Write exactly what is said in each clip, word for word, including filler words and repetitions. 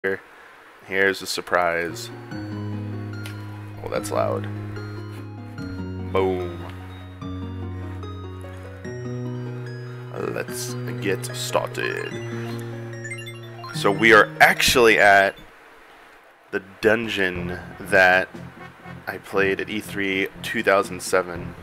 Here, here's a surprise. Oh, that's loud. Boom. Let's get started. So we are actually at the dungeon that I played at E three two thousand seven.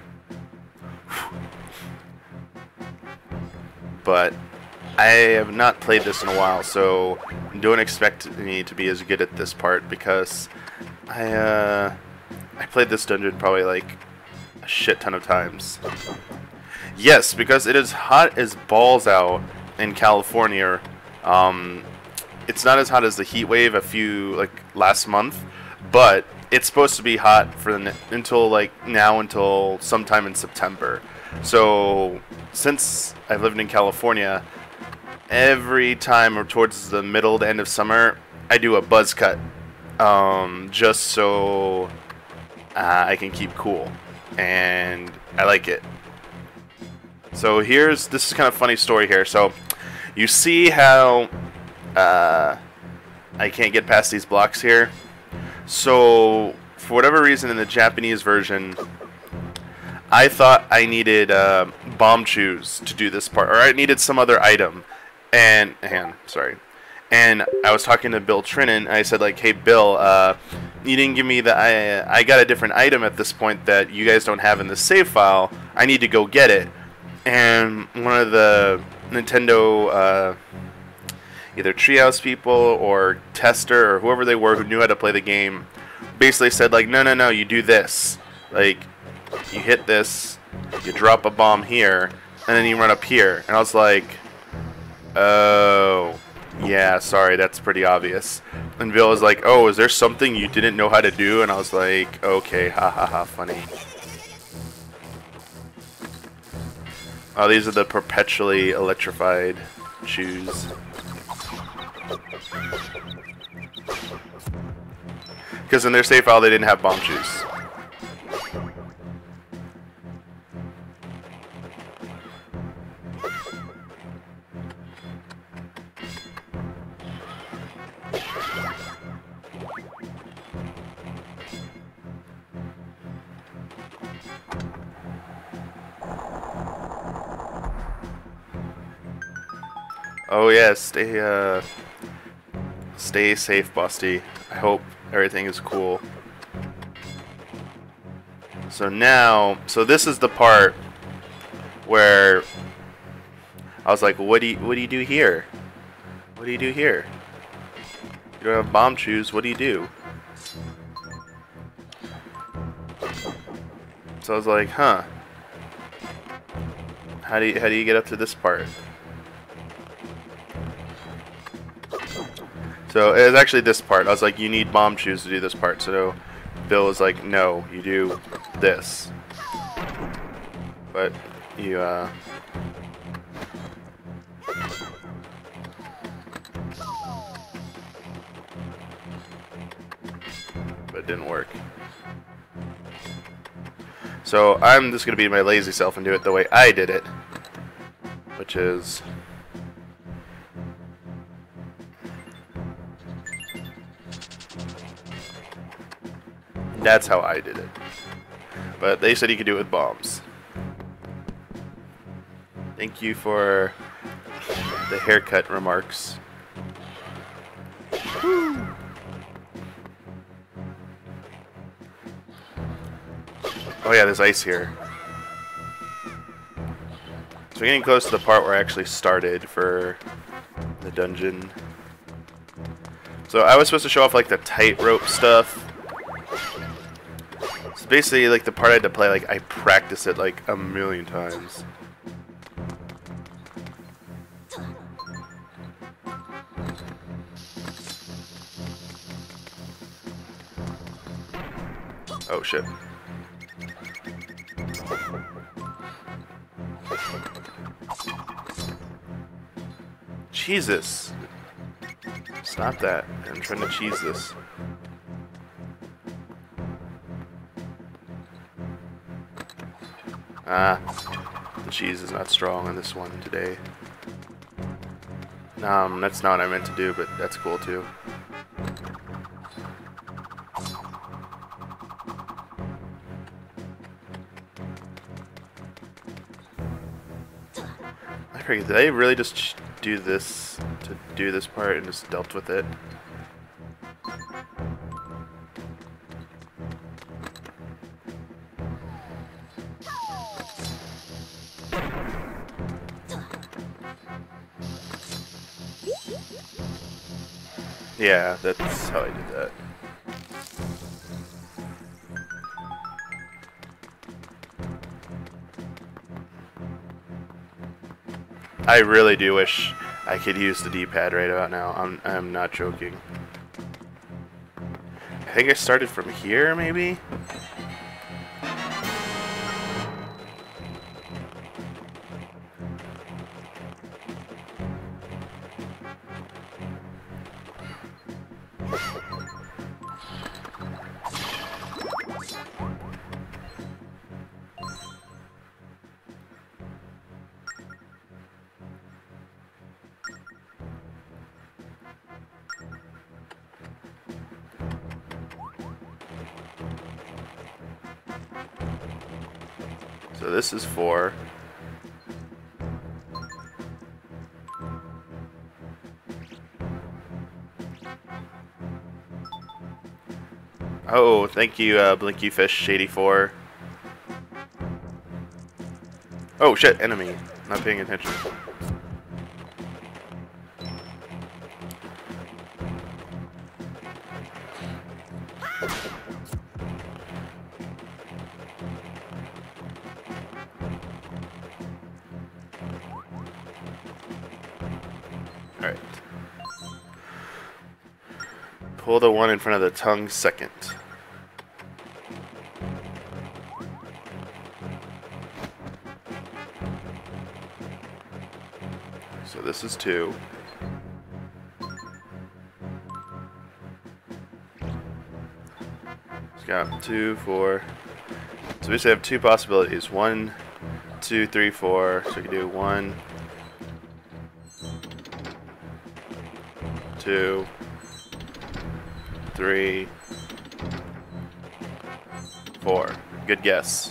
But I have not played this in a while, so don't expect me to be as good at this part because I uh, I played this dungeon probably like a shit ton of times. Yes, because it is hot as balls out in California. Um, it's not as hot as the heat wave a few like last month, but it's supposed to be hot for the, until like now until sometime in September. So since I've lived in California, every time or towards the middle to end of summer, I do a buzz cut, um, just so uh, I can keep cool, and I like it. So here's this is kind of a funny story here. So you see how uh, I can't get past these blocks here. So for whatever reason in the Japanese version, I thought I needed uh, bomb chews to do this part, or I needed some other item. And, hang on, sorry. And I was talking to Bill Trinan, and I said, like, hey, Bill, uh, you didn't give me the, I, I got a different item at this point that you guys don't have in the save file. I need to go get it. And one of the Nintendo, uh, either Treehouse people or tester or whoever they were who knew how to play the game, basically said, like, no, no, no, you do this. Like, you hit this, you drop a bomb here, and then you run up here. And I was like, oh, yeah, sorry, that's pretty obvious. And Bill was like, oh, is there something you didn't know how to do? And I was like, okay, ha ha ha, funny. Oh, these are the perpetually electrified shoes. Because in their save file, they didn't have bomb shoes. Oh yeah, stay uh, stay safe, Busty. I hope everything is cool. So now, so this is the part where I was like, what do you, what do you do here? What do you do here? You don't have bomb shoes. What do you do? So I was like, huh? How do you, how do you get up to this part? So it was actually this part. I was like, you need bomb shoes to do this part. So Bill was like, no, you do this. But you, uh... but it didn't work. So I'm just going to be my lazy self and do it the way I did it. Which is... that's how I did it. But they said you could do it with bombs. Thank you for the haircut remarks. Woo. Oh yeah, there's ice here. So we're getting close to the part where I actually started for the dungeon. So I was supposed to show off like the tightrope stuff. It's basically like the part I had to play, like I practiced it like a million times. Oh shit. Jesus. Stop that. I'm trying to cheese this. Ah, the cheese is not strong on this one today. Um, that's not what I meant to do, but that's cool too. I forget, did I really just do this to do this part and just dealt with it? Yeah, that's how I did that. I really do wish I could use the D-pad right about now. I'm I'm not joking. I think I started from here, maybe? So this is four. Oh, thank you, uh, Blinky Fish eighty-four. Oh shit, enemy. Not paying attention. Alright. Pull the one in front of the tongue second. So this is two. It's got two, four. So we just have two possibilities. One, two, three, four. So we can do one, two, three, four. Good guess.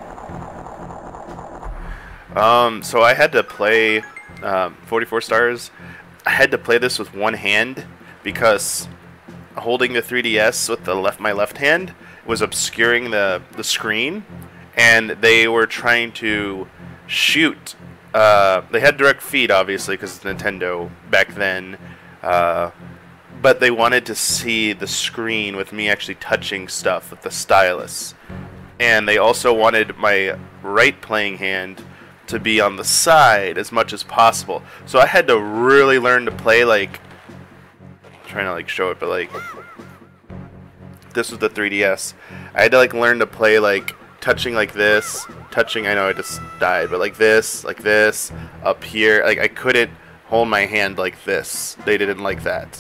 Um, so I had to play um, forty-four stars. I had to play this with one hand because holding the three D S with the left, my left hand, was obscuring the the screen, and they were trying to shoot. Uh, they had direct feed, obviously, because it's Nintendo back then. Uh, but they wanted to see the screen with me actually touching stuff with the stylus. And they also wanted my right playing hand to be on the side as much as possible. So I had to really learn to play, like, I'm trying to like show it, but like, this was the three D S. I had to like learn to play like touching like this, touching, I know I just died, but like this, like this, up here. Like I couldn't hold my hand like this. They didn't like that.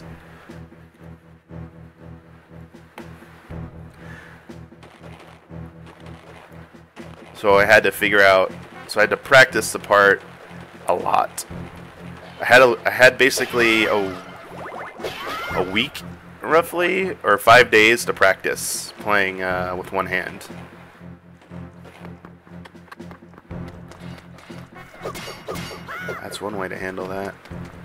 So I had to figure out, so I had to practice the part a lot. I had a, I had basically a, a week, roughly, or five days to practice playing uh, with one hand. That's one way to handle that.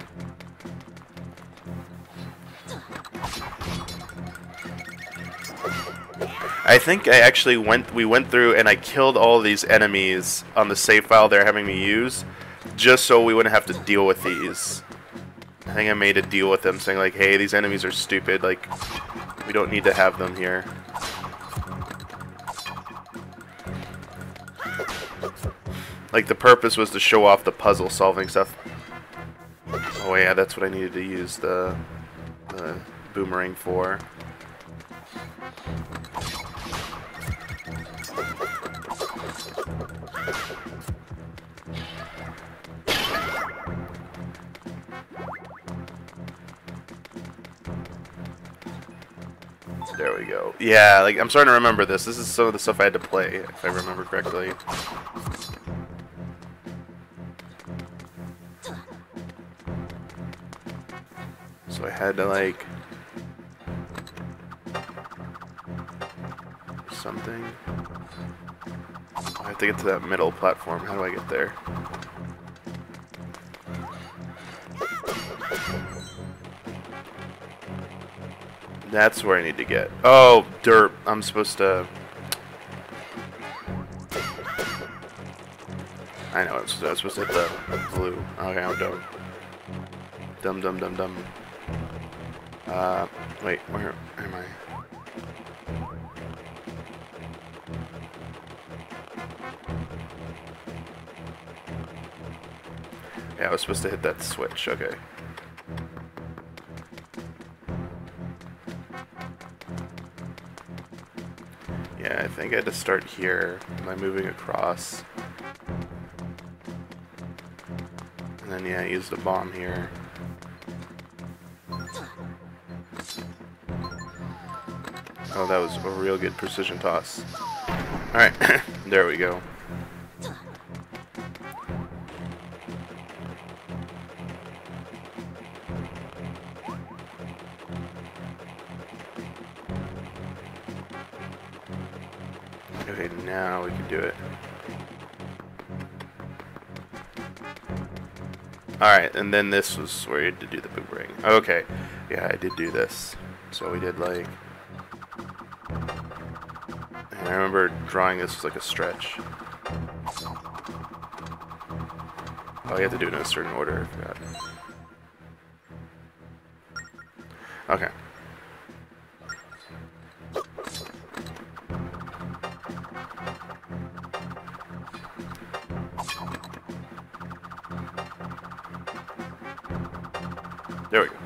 I think I actually went, we went through and I killed all these enemies on the save file they're having me use, just so we wouldn't have to deal with these. I think I made a deal with them saying like, hey, these enemies are stupid, like, we don't need to have them here. Like, the purpose was to show off the puzzle solving stuff. Oh yeah, that's what I needed to use the, the boomerang for. There we go. Yeah, like, I'm starting to remember this. This is some of the stuff I had to play, if I remember correctly. I had to like something. I have to get to that middle platform. How do I get there? That's where I need to get. Oh, derp. I'm supposed to... I know, I was, I was supposed to hit the blue. Okay, I'm dumb. Dumb, dumb, dumb, dumb. Uh, wait, where am I? Yeah, I was supposed to hit that switch, okay. Yeah, I think I had to start here by moving across. And then, yeah, I used a bomb here. Oh, that was a real good precision toss. Alright, there we go. Okay, now we can do it. Alright, and then this was where you had to do the boomerang. Okay, yeah, I did do this. So we did like... And I remember drawing this as like a stretch. Oh, you have to do it in a certain order, I forgot. Okay. There we go.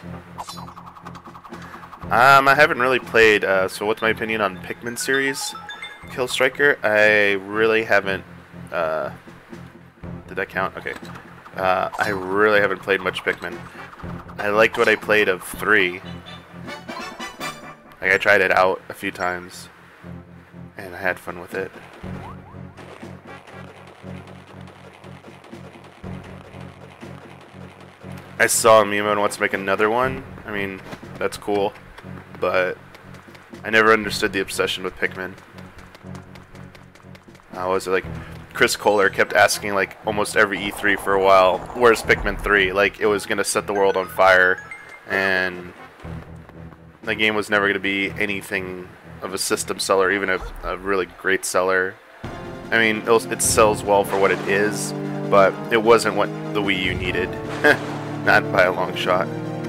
Um, I haven't really played, uh, so what's my opinion on Pikmin series? Kill Striker? I really haven't, uh, did that count? Okay. Uh, I really haven't played much Pikmin. I liked what I played of three. Like, I tried it out a few times, and I had fun with it. I saw Mimo wants to make another one. I mean, that's cool, but I never understood the obsession with Pikmin. Uh, was it like Chris Kohler kept asking like almost every E three for a while, "Where's Pikmin three?" Like it was gonna set the world on fire, and the game was never gonna be anything of a system seller, even a, a really great seller. I mean, it, was, it sells well for what it is, but it wasn't what the Wii U needed. Not by a long shot.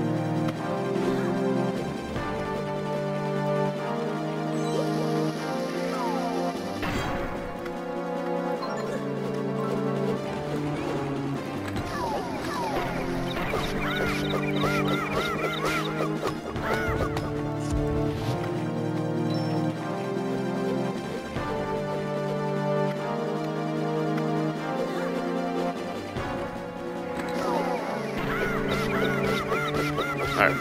Alright.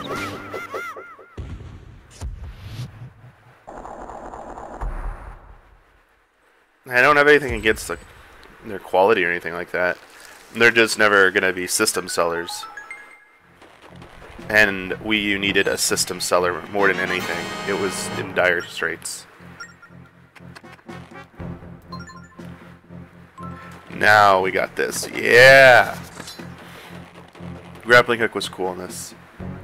I don't have anything against the, their quality or anything like that. They're just never going to be system sellers. And Wii U needed a system seller more than anything. It was in dire straits. Now we got this. Yeah! Grappling hook was cool in this.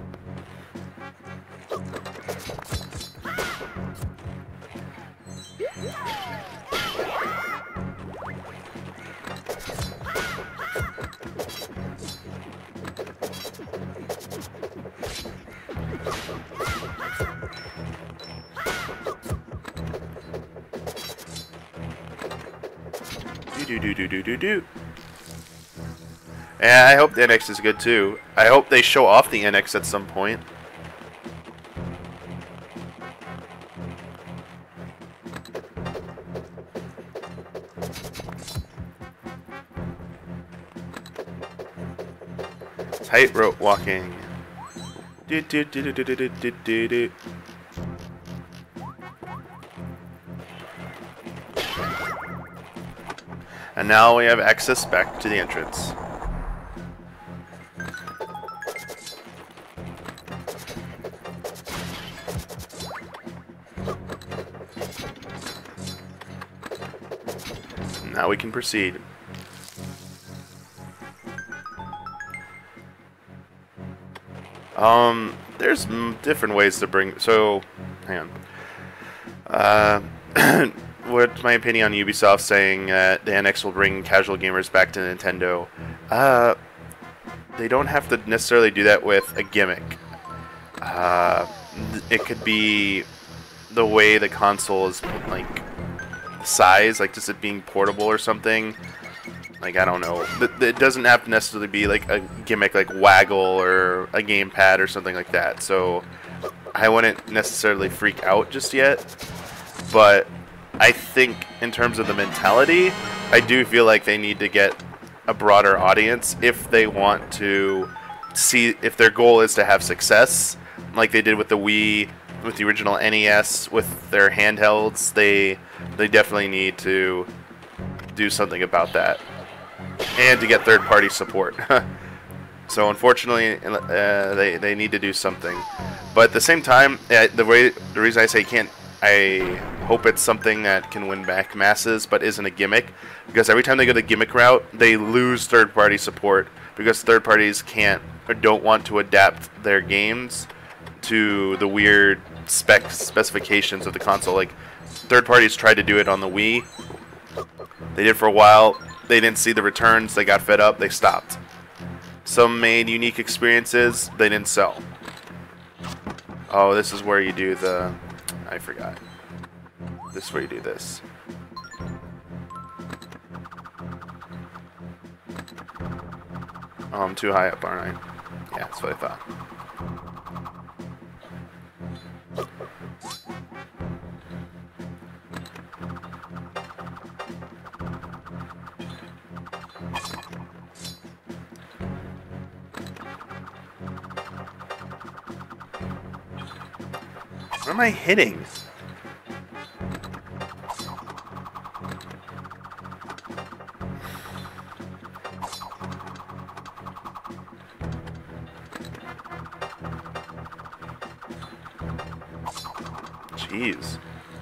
Do do do do do do. And I hope the N X is good too. I hope they show off the N X at some point. Tightrope walking. Do do do do do do do do do. And now we have access back to the entrance. Now we can proceed. Um, there's m different ways to bring. So, hang on. Uh, what's my opinion on Ubisoft saying that the N X will bring casual gamers back to Nintendo? Uh, they don't have to necessarily do that with a gimmick. Uh, it could be the way the console is, like, size, like just it being portable or something. Like, I don't know. It doesn't have to necessarily be like a gimmick like Waggle or a gamepad or something like that. So I wouldn't necessarily freak out just yet. But I think in terms of the mentality, I do feel like they need to get a broader audience if they want to see, if their goal is to have success, like they did with the Wii, with the original N E S, with their handhelds. They they definitely need to do something about that. And to get third-party support. So unfortunately, uh, they they need to do something. But at the same time, uh, the way the reason I say can't, I hope it's something that can win back masses, but isn't a gimmick, because every time they go the gimmick route, they lose third-party support because third parties can't or don't want to adapt their games to the weird spec specifications of the console. Like, third parties tried to do it on the Wii. They did for a while. They didn't see the returns. They got fed up. They stopped. Some made unique experiences. They didn't sell. Oh, this is where you do the... I forgot. This is where you do this. Oh, I'm too high up, aren't I? Yeah, that's what I thought. What am I hitting? Jeez.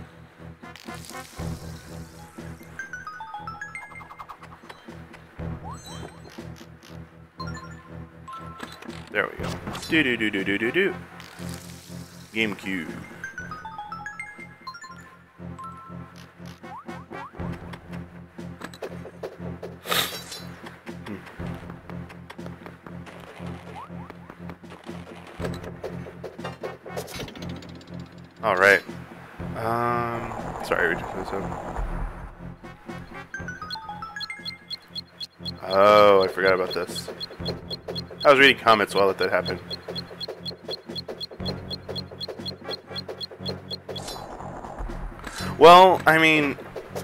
There we go. Do do do do do do do. GameCube. All right. Um, sorry, we just Oh, I forgot about this. I was reading comments while that happened. Well, I mean,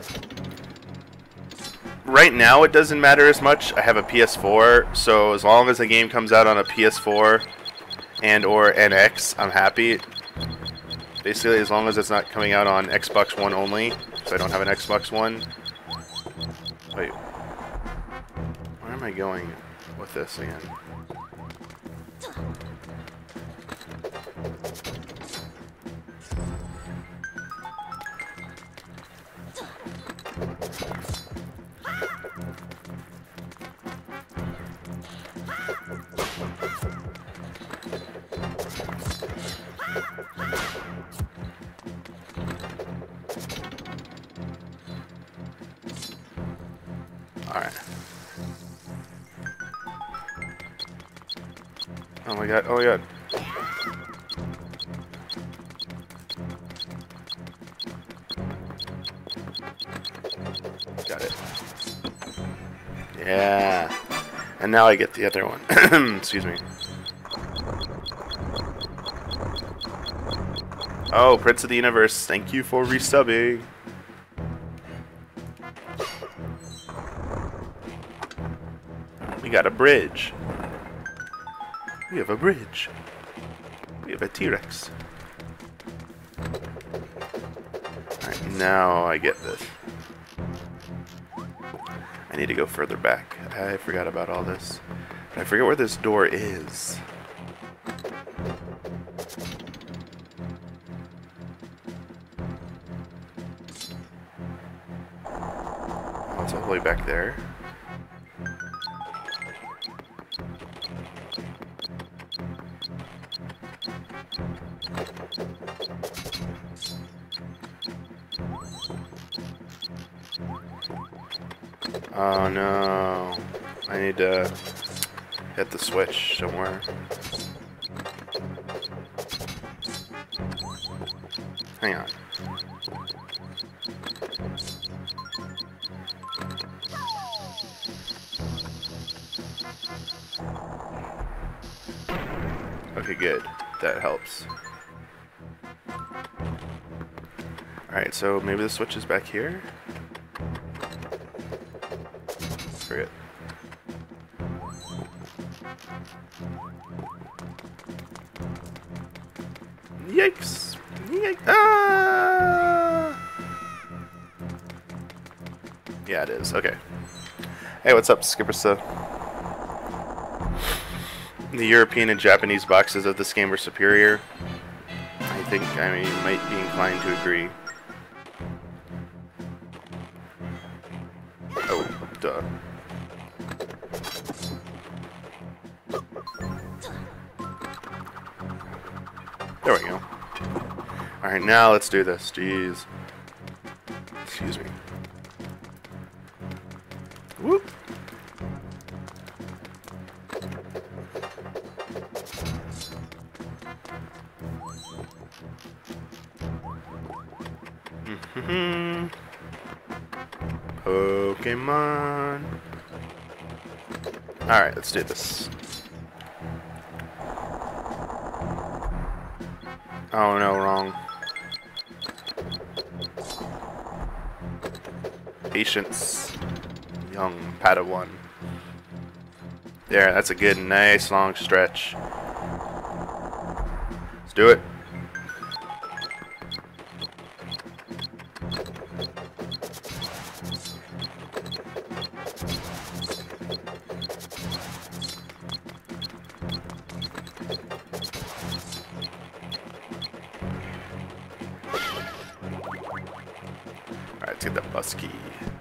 right now it doesn't matter as much. I have a P S four, so as long as the game comes out on a P S four and or N X, I'm happy. Basically, as long as it's not coming out on Xbox One only, so I don't have an Xbox One. Wait, where am I going with this again? Alright. Oh my god, oh my god. Got it. Yeah. And now I get the other one. Excuse me. Oh, Prince of the Universe, thank you for resubbing. We got a bridge. We have a bridge. We have a T-Rex. Alright, now I get this. I need to go further back. I forgot about all this. I forget where this door is. It's all the way back there. Oh no. I need to hit the switch somewhere. Hang on. Okay, good. That helps. Alright, so maybe the switch is back here? Forget. Yikes! Yikes! Ah! Yeah, it is. Okay. Hey, what's up, Skipper Stuff? The European and Japanese boxes of this game are superior. I think I mean, might be inclined to agree. Oh, duh. There we go. Alright, now let's do this. Jeez. Excuse me. Whoop. Mm-hmm. Pokemon. Alright, let's do this. Oh no, wrong. Patience. Young Padawan. There, that's a good, nice long stretch. Let's do it. Alright, let's get that bus key.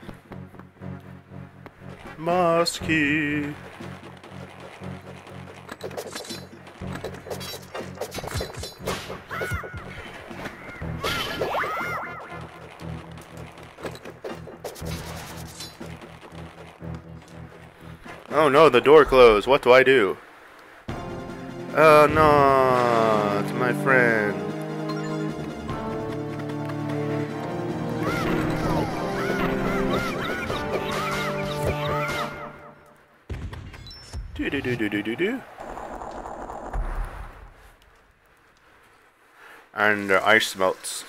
Bus key. Oh no, the door closed. What do I do? Oh no, it's my friend. Do do do do do do do. And the ice melts.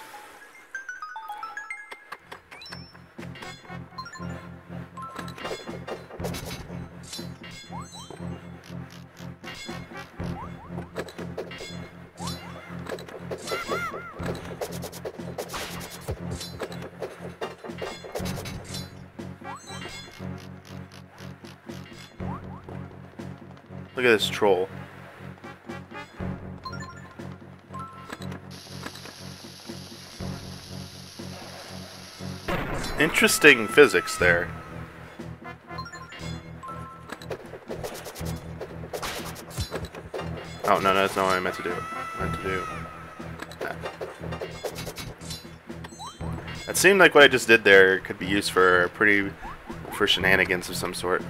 Look at this troll. Interesting physics there. Oh, no, no, that's not what I meant to do. I meant to do that. That seemed like what I just did there could be used for pretty... for shenanigans of some sort.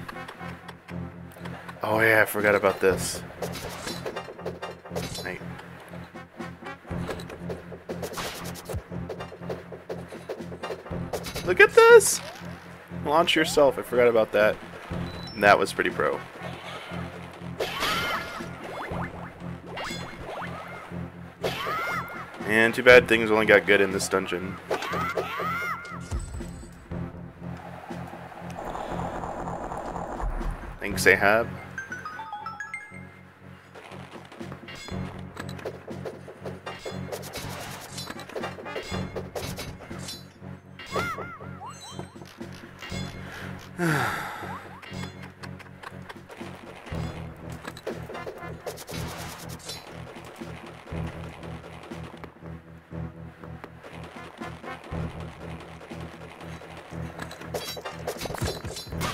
Oh yeah, I forgot about this. Right. Look at this! Launch yourself, I forgot about that. And that was pretty pro. And too bad things only got good in this dungeon. Thanks, Ahab.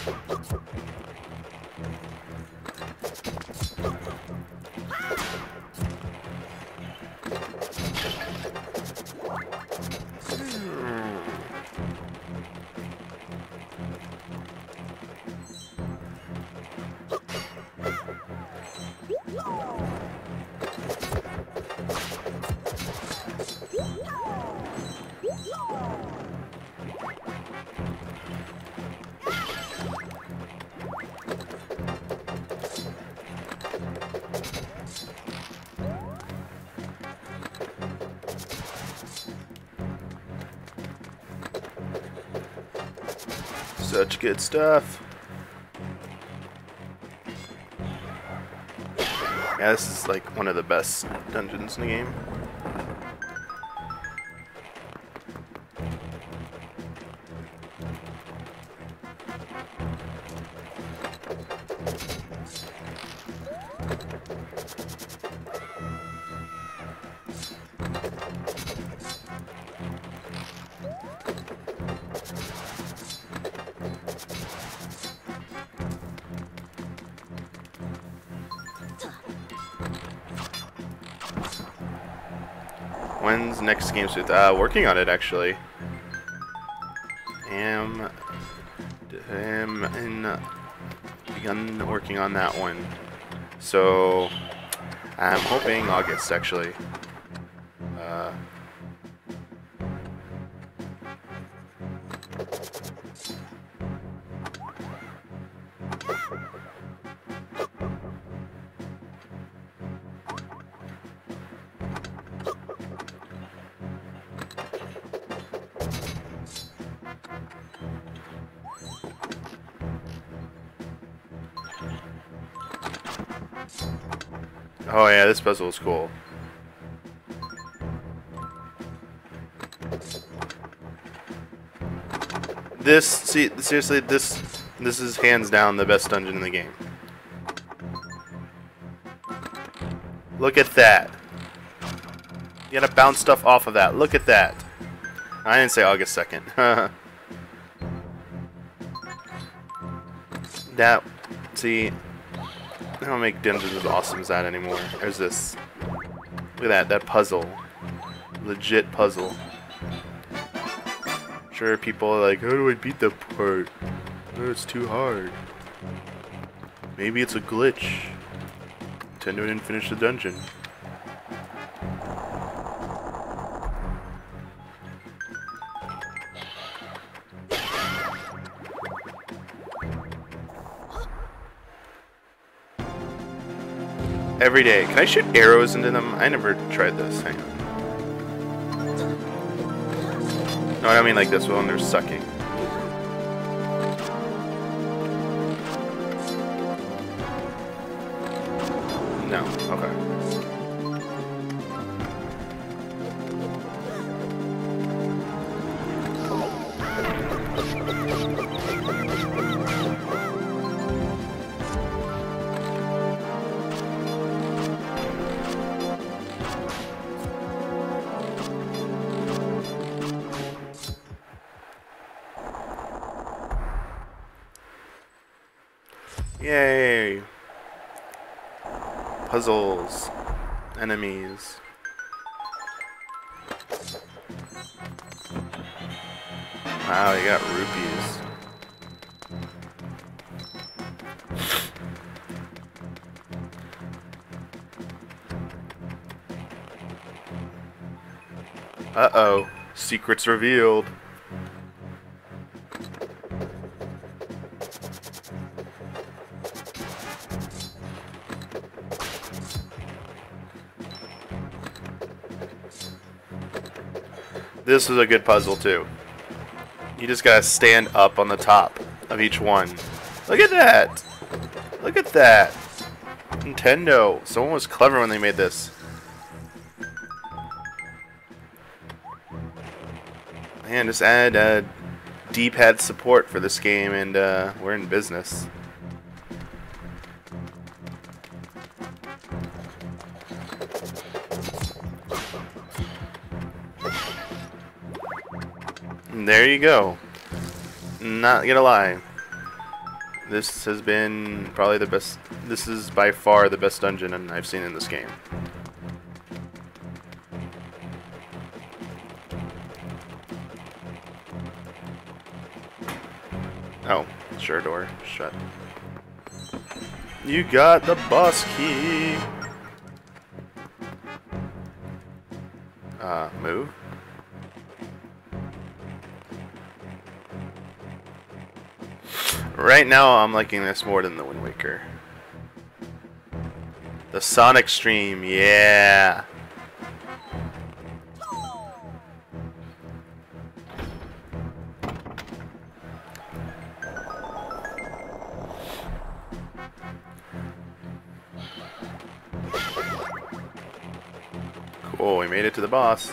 Such good stuff. Yeah, this is like one of the best dungeons in the game. When's next game suit? Uh, working on it actually. Am am in begun working on that one. So I'm hoping August actually. Uh, Oh yeah, this puzzle is cool. This, see, seriously, this, this is hands down the best dungeon in the game. Look at that. You gotta bounce stuff off of that. Look at that. I didn't say August second. That, see, I don't make dungeons as awesome as that anymore. There's this. Look at that, that puzzle. Legit puzzle. Sure, people are like, how do I beat that part? Oh, it's too hard. Maybe it's a glitch. Nintendo didn't finish the dungeon. Every day. Can I shoot arrows into them? I never tried this. Hang on. No, I don't mean like this one. They're sucking. No. Okay. Yay! Puzzles. Enemies. Wow, you got rupees. Uh-oh. Secrets revealed. This is a good puzzle too. You just gotta stand up on the top of each one. Look at that! Look at that! Nintendo. Someone was clever when they made this. Man, just add uh, D-pad support for this game and uh, we're in business. And there you go. Not gonna lie. This has been probably the best. This is by far the best dungeon I've seen in this game. Oh, sure door. Shut. You got the boss key. Uh, move. Right now, I'm liking this more than the Wind Waker. The Sonic Stream, yeah. Cool, we made it to the boss.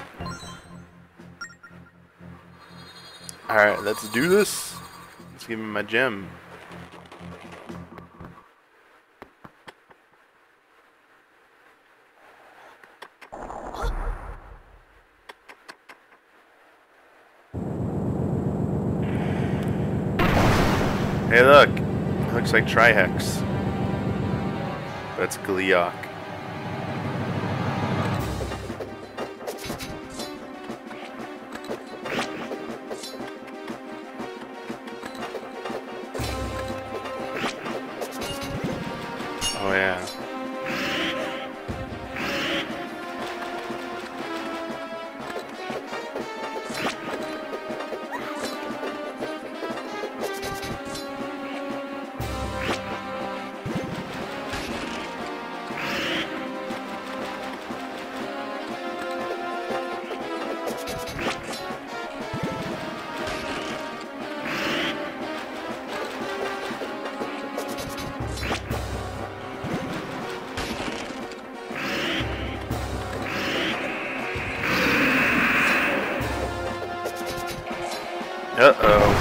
Alright, let's do this. Let's give me my gem. Hey look, it looks like Trihex. That's Gliok. Oh yeah. Uh-oh.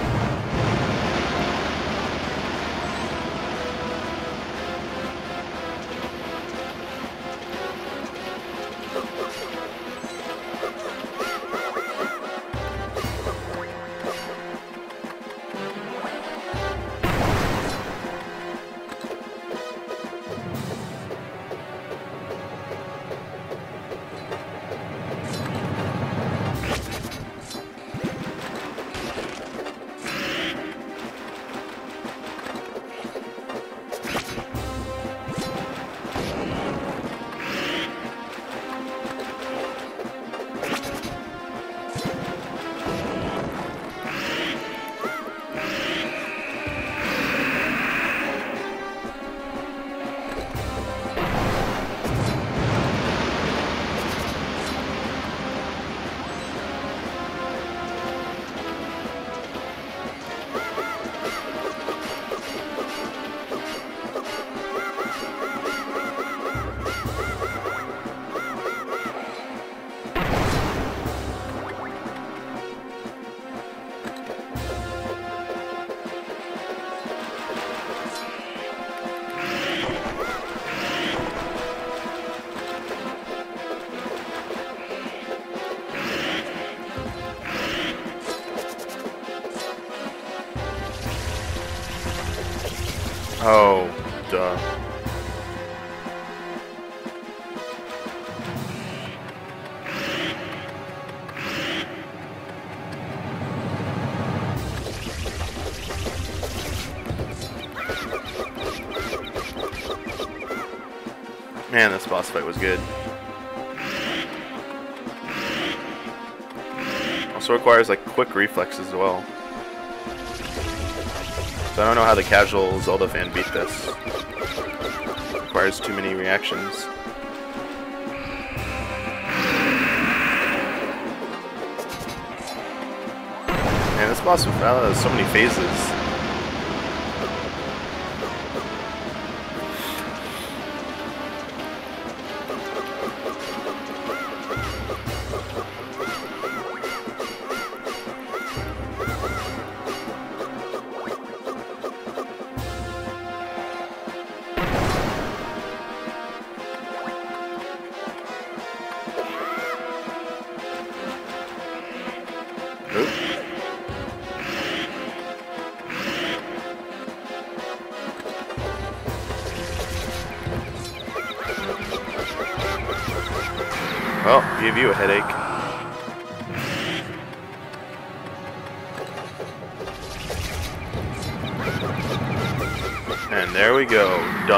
Oh, duh. Man, this boss fight was good. Also requires like quick reflexes as well. So I don't know how the casual Zelda fan beat this. Requires too many reactions. Man, this boss has so many phases. Well, gave you a headache. And there we go.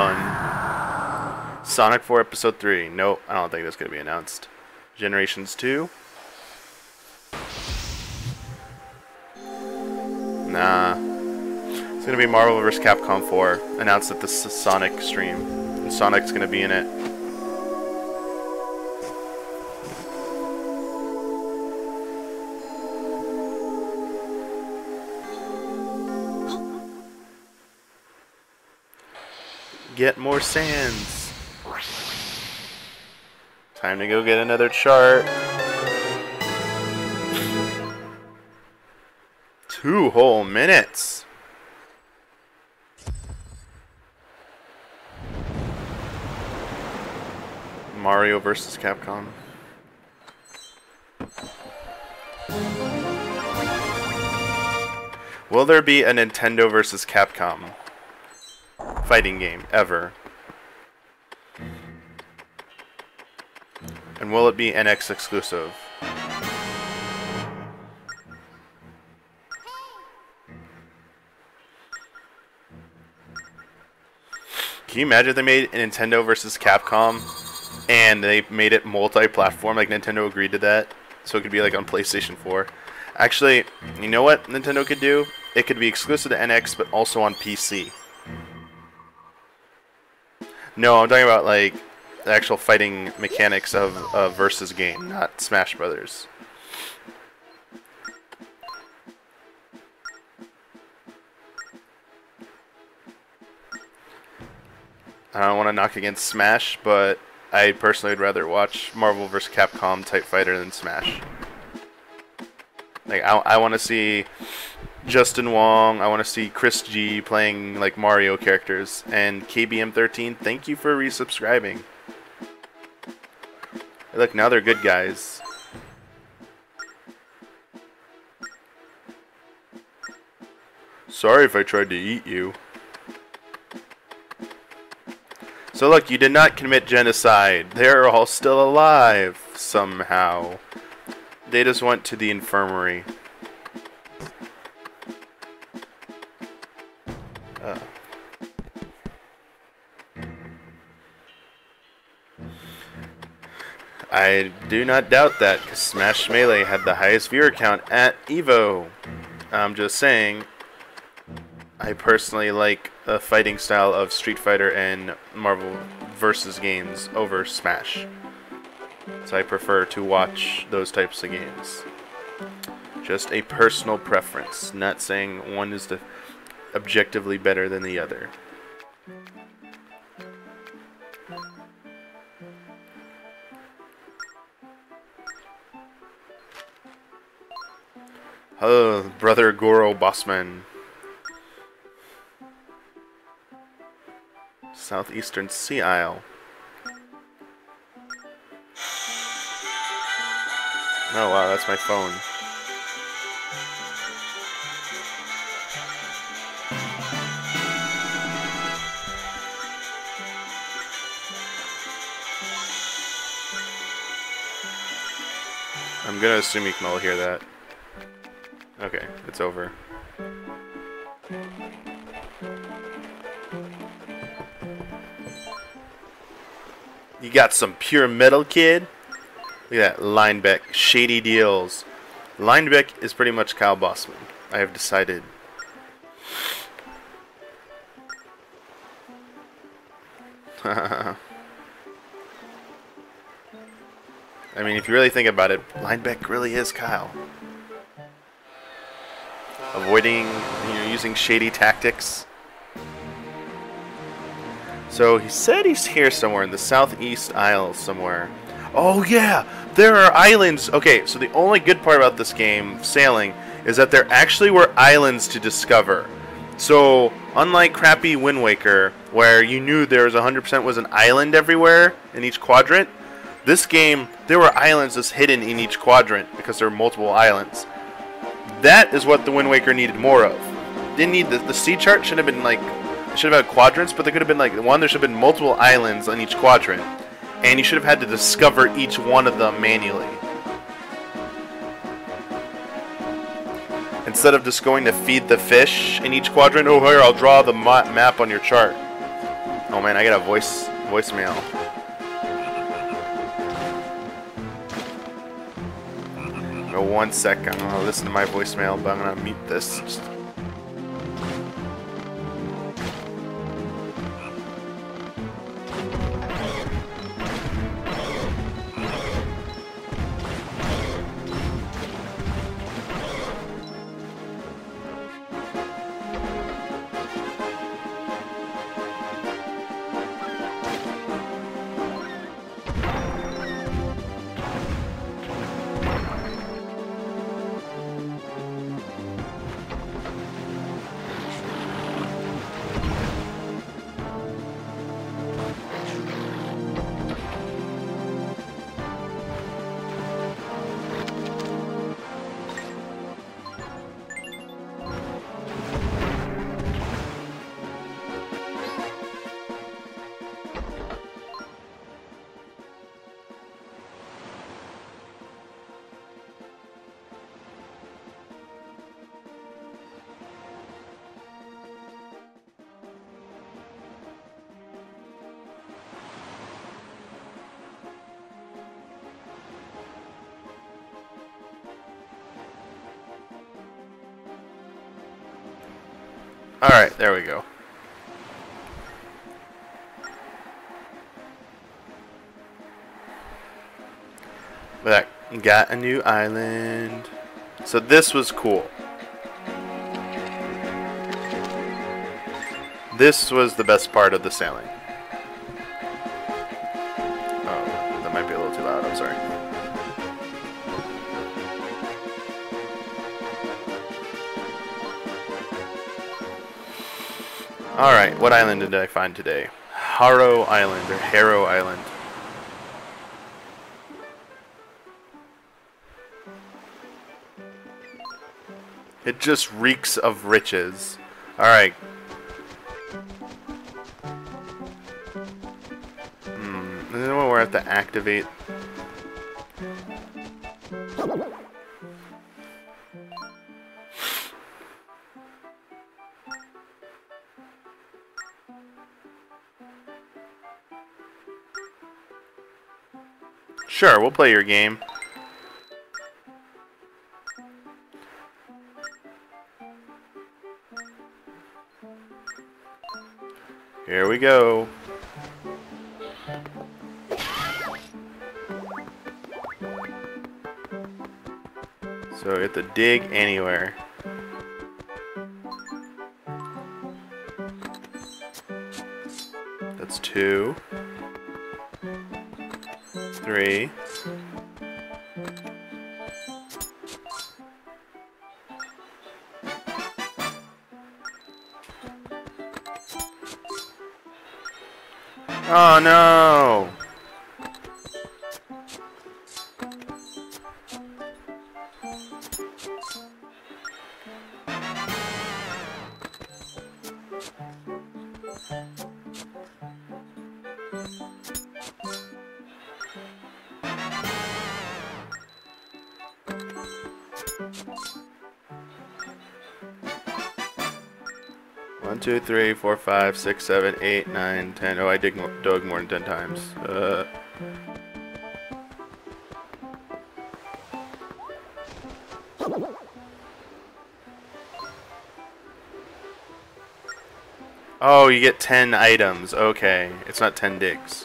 Done. Sonic four Episode three. Nope, I don't think that's going to be announced. Generations two. Nah. It's going to be Marvel versus. Capcom four. Announced at the Sonic stream. And Sonic's going to be in it. Get more sands. Time to go get another chart. Two whole minutes. Mario versus. Capcom. Will there be a Nintendo versus. Capcom fighting game ever? And will it be N X exclusive? Can you imagine if they made a Nintendo versus. Capcom and they made it multi-platform, like Nintendo agreed to that, so it could be like on PlayStation four? Actually, you know what Nintendo could do? It could be exclusive to N X but also on P C. No, I'm talking about like the actual fighting mechanics of a versus game, not Smash Brothers. I don't want to knock against Smash, but I personally would rather watch Marvel versus. Capcom type fighter than Smash. Like I, I want to see Justin Wong, I want to see Chris G playing like Mario characters, and K B M thirteen, thank you for resubscribing. Look, now they're good guys. Sorry if I tried to eat you. So look, you did not commit genocide. They're all still alive somehow. They just went to the infirmary. Uh. I do not doubt that, because Smash Melee had the highest viewer count at EVO. I'm just saying, I personally like the fighting style of Street Fighter and Marvel versus games over Smash. So I prefer to watch those types of games. Just a personal preference, not saying one is the objectively better than the other. Oh, Brother Goro Bossman. Southeastern Sea Isle. Oh wow, that's my phone. I'm gonna assume you can all hear that. Okay, it's over. You got some pure metal, kid? Look at that, Linebeck. Shady deals. Linebeck is pretty much Kyle Bossman. I have decided. I mean, if you really think about it, Linebeck really is Kyle. Avoiding, you know, using shady tactics. So he said he's here somewhere in the Southeast Isle somewhere. Oh yeah, there are islands. Okay, so the only good part about this game, sailing, is that there actually were islands to discover. So unlike crappy Wind Waker, where you knew there was one hundred percent was an island everywhere in each quadrant, this game, there were islands just hidden in each quadrant because there were multiple islands. That is what the Wind Waker needed more of. Didn't need the, the sea chart should have been like, should have had quadrants, but there could have been like one, there should have been multiple islands on each quadrant. And you should have had to discover each one of them manually. Instead of just going to feed the fish in each quadrant. Oh, here, I'll draw the ma map on your chart. Oh man, I got a voice voicemail. No, one sec. I'm gonna listen to my voicemail, but I'm gonna mute this. Just Alright, there we go. But I got a new island. So this was cool. This was the best part of the sailing. Oh, that might be a little too loud, I'm sorry. Alright, what island did I find today? Harrow Island, or Harrow Island. It just reeks of riches. Alright. Hmm, is there one where I have to activate? Sure, we'll play your game. Here we go. So we have to dig anywhere. That's two. Three. Oh no! One, two, three, four, five, six, seven, eight, nine, ten. Oh, I dig more, dug more than ten times. Uh. Oh, you get ten items. Okay, it's not ten digs.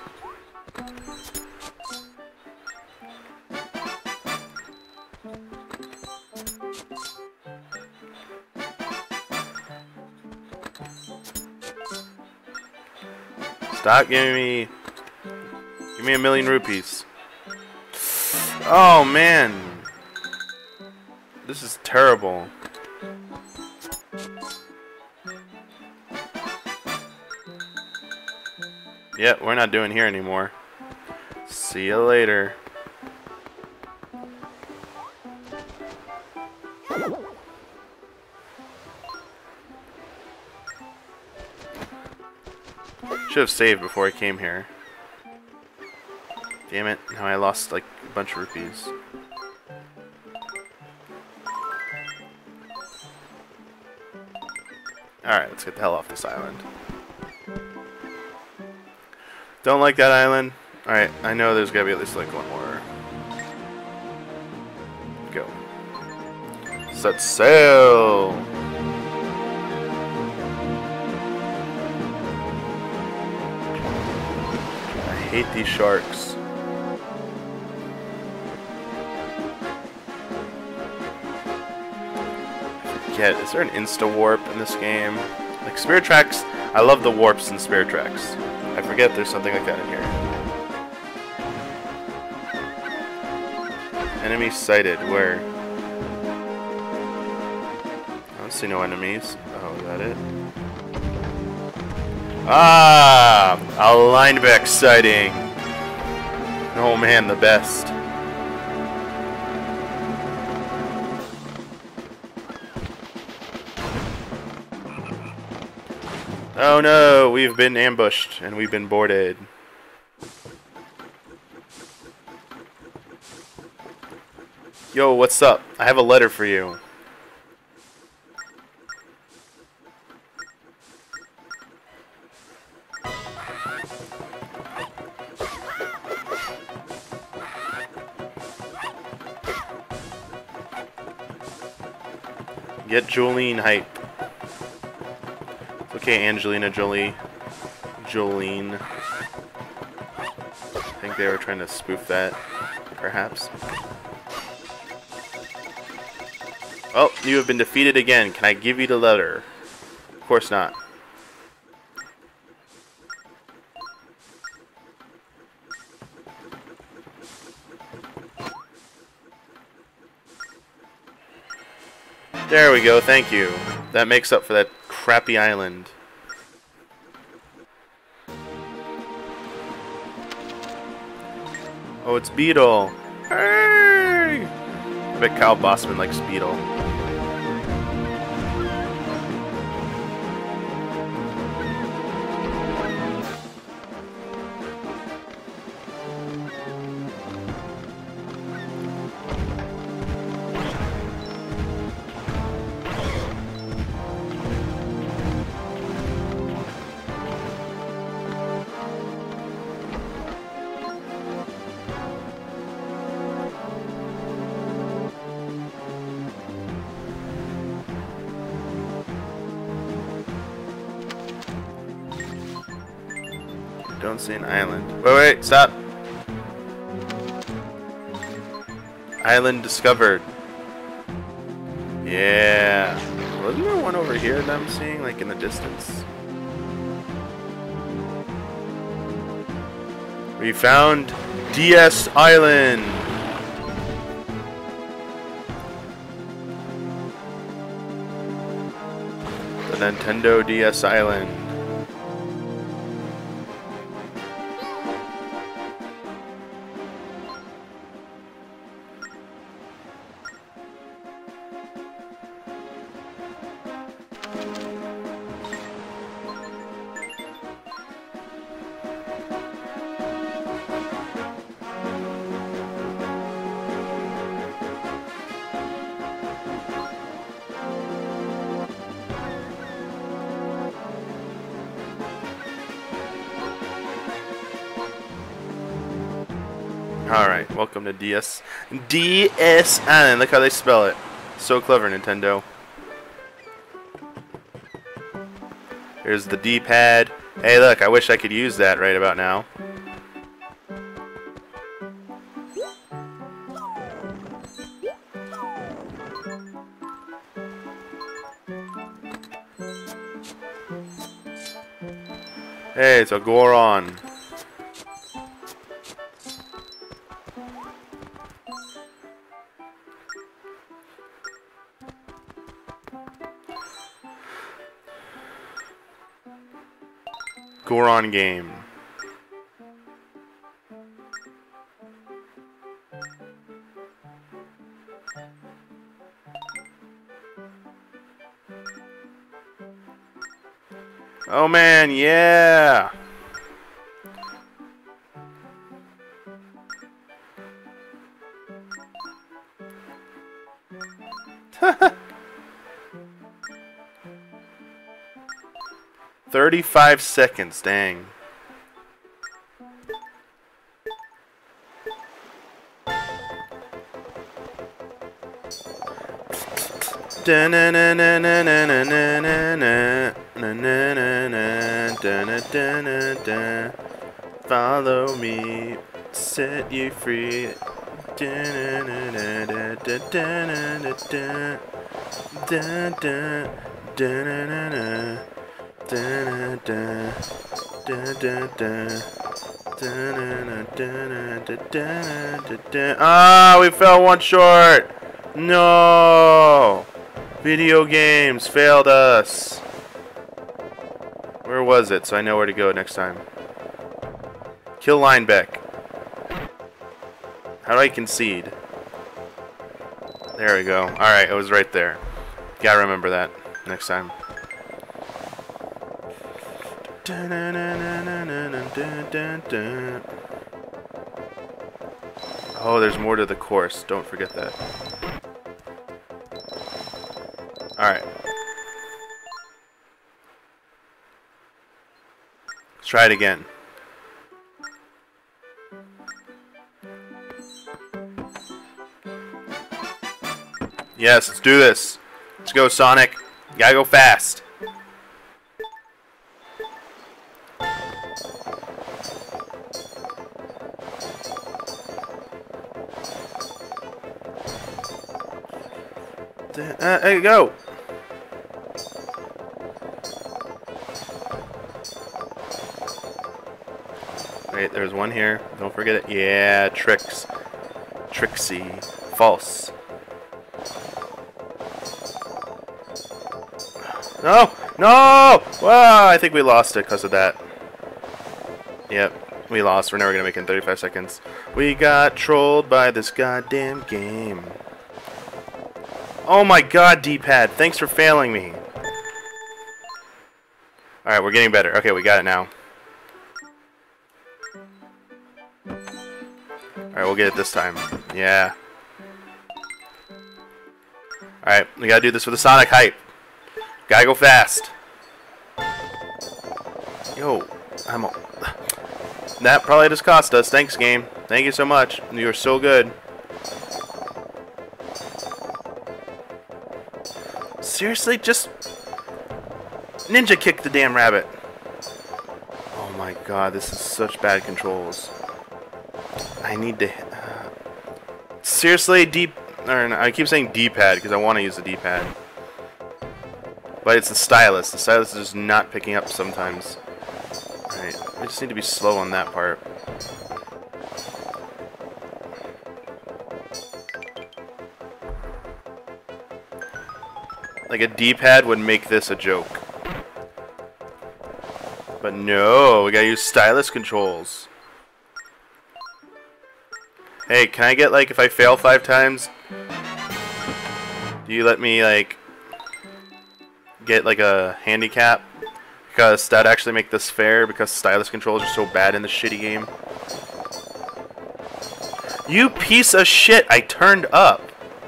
Stop giving me... Give me a million rupees. Oh, man. This is terrible. Yep, we're not doing here anymore. See you later. Should have saved before I came here. Damn it, now I lost like a bunch of rupees. Alright, let's get the hell off this island. Don't like that island. Alright, I know there's gotta be at least like one more. Go. Set sail! I hate these sharks. Forget, is there an insta warp in this game? Like Spirit Tracks, I love the warps in Spirit Tracks. I forget there's something like that in here. Enemy sighted, where? I don't see no enemies. Oh, is that it? Ah! A lineback sighting! Oh man, the best. Oh no, we've been ambushed and we've been boarded. Yo, what's up? I have a letter for you. Get Jolene hype. Okay, Angelina Jolie. Jolene. I think they were trying to spoof that, perhaps. Oh, you have been defeated again. Can I give you the letter? Of course not. There we go, thank you. That makes up for that crappy island. Oh, it's Beetle. Hey! I bet Kyle Bossman likes Beetle. Don't see an island. Wait, wait, stop. Island discovered. Yeah. Wasn't there one over here that I'm seeing, like in the distance? We found D S Island. The Nintendo D S Island. Alright, welcome to D S. D S Island. Look how they spell it. So clever, Nintendo. Here's the D-pad. Hey, look, I wish I could use that right about now. Hey, it's a Goron. Goron game. Oh man, yeah. thirty-five seconds, dang. Follow me, set you free. Ah, we fell one short. No. Video games failed us. Where was it? So I know where to go next time. Kill Linebeck. How do I concede? There we go. Alright, it was right there. Gotta remember that next time. Oh, there's more to the course. Don't forget that. Alright. Let's try it again. Yes, let's do this. Let's go, Sonic. You gotta go fast. Uh, there you go. Wait, there's one here. Don't forget it. Yeah, tricks. Trixie. False. No! No! Wow, I think we lost it because of that. Yep, we lost. We're never going to make it in thirty-five seconds. We got trolled by this goddamn game. Oh my god, D-pad. Thanks for failing me. Alright, we're getting better. Okay, we got it now. Alright, we'll get it this time. Yeah. Alright, we gotta do this with the Sonic hype. Gotta go fast. Yo, I'm a... That probably just cost us. Thanks, game. Thank you so much. You were so good. Seriously? Just... ninja kick the damn rabbit. Oh my god, this is such bad controls. I need to... Uh, seriously, D... Or, no, I keep saying D-pad because I want to use the D-pad. But it's the stylus. The stylus is just not picking up sometimes. Alright, I just need to be slow on that part. Like a D-pad would make this a joke. But no, we gotta use stylus controls. Hey, can I get, like, if I fail five times, do you let me, like, get like a handicap? Because that'd actually make this fair, because stylus controls are so bad in this shitty game. You piece of shit, I turned up.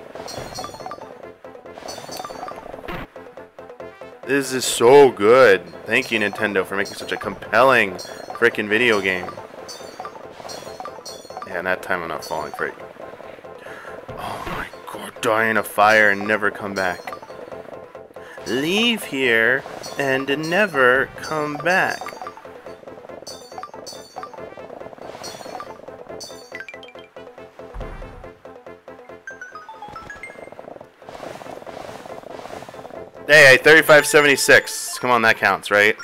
This is so good. Thank you, Nintendo, for making such a compelling freaking video game. Yeah, and that time I'm not falling for it. Oh my god, die in a fire and never come back. Leave here and never come back. Hey, thirty-five seventy-six. Come on, that counts, right?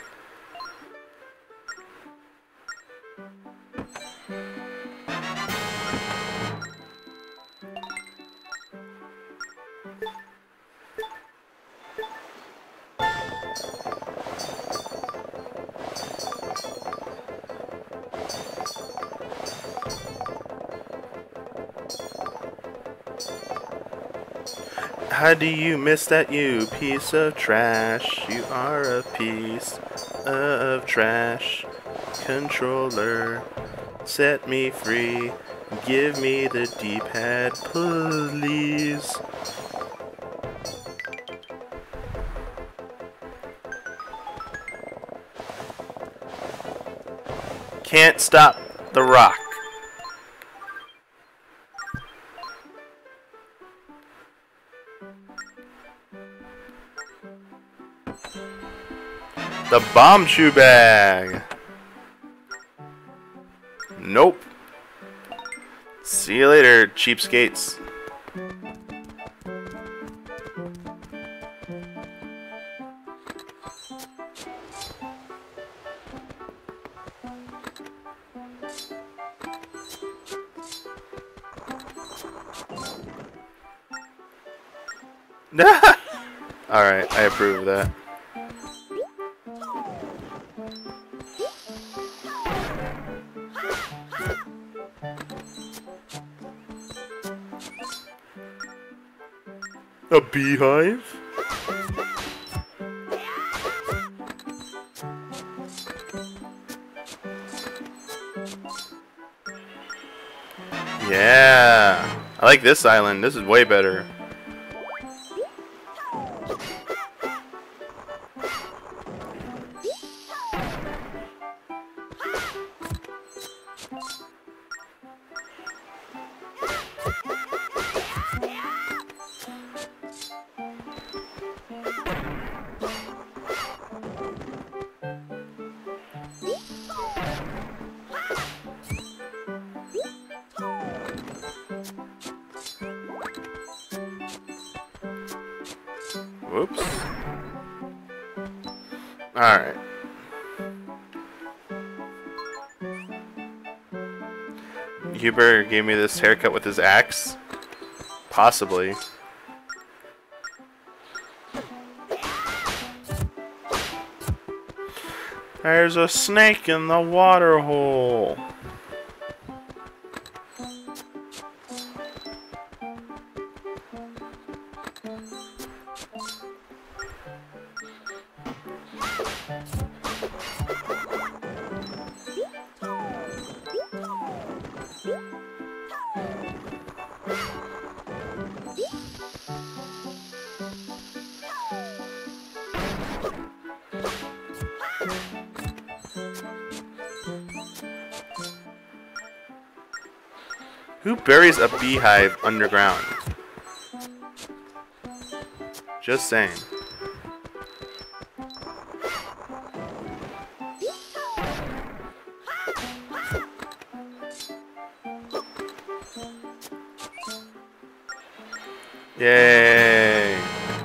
How do you miss that, you piece of trash? You are a piece of trash. Controller, set me free. Give me the D-pad, please. can't stop the rock. The bomb shoe bag. Nope. See you later, cheapskates. Alright, I approve of that. A beehive? Yeah, I like this island. This is way better. Whoops. Alright. Huber gave me this haircut with his axe? Possibly. There's a snake in the water hole. Who buries a beehive underground? Just saying. Yay!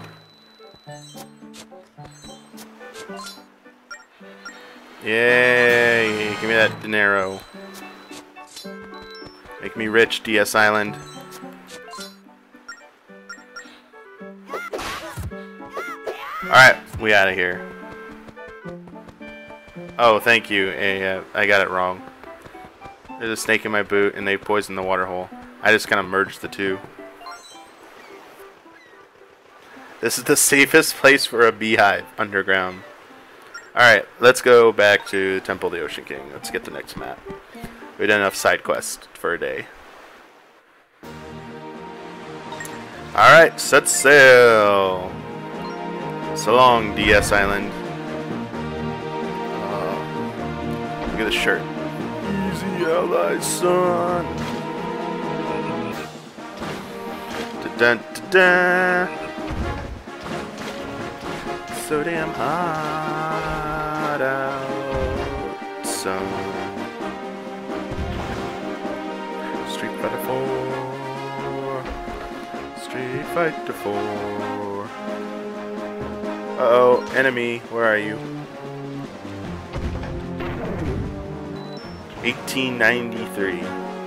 Yay! Give me that dinero. Make me rich, D S Island. Alright, we out of here. Oh, thank you. Uh, I got it wrong. There's a snake in my boot and they poisoned the water hole. I just kind of merged the two. This is the safest place for a beehive, underground. Alright, let's go back to the Temple of the Ocean King. Let's get the next map. We did enough side quests for a day. Alright, set sail. So long, D S Island. Uh, look at this shirt. Easy allies, son. Da-dun, da-dun. So damn hot out, son. Street Fighter four. Street Fighter four. Uh-oh, enemy, where are you? eighteen ninety-three.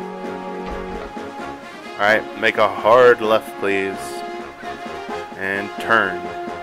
Alright, make a hard left, please. And turn.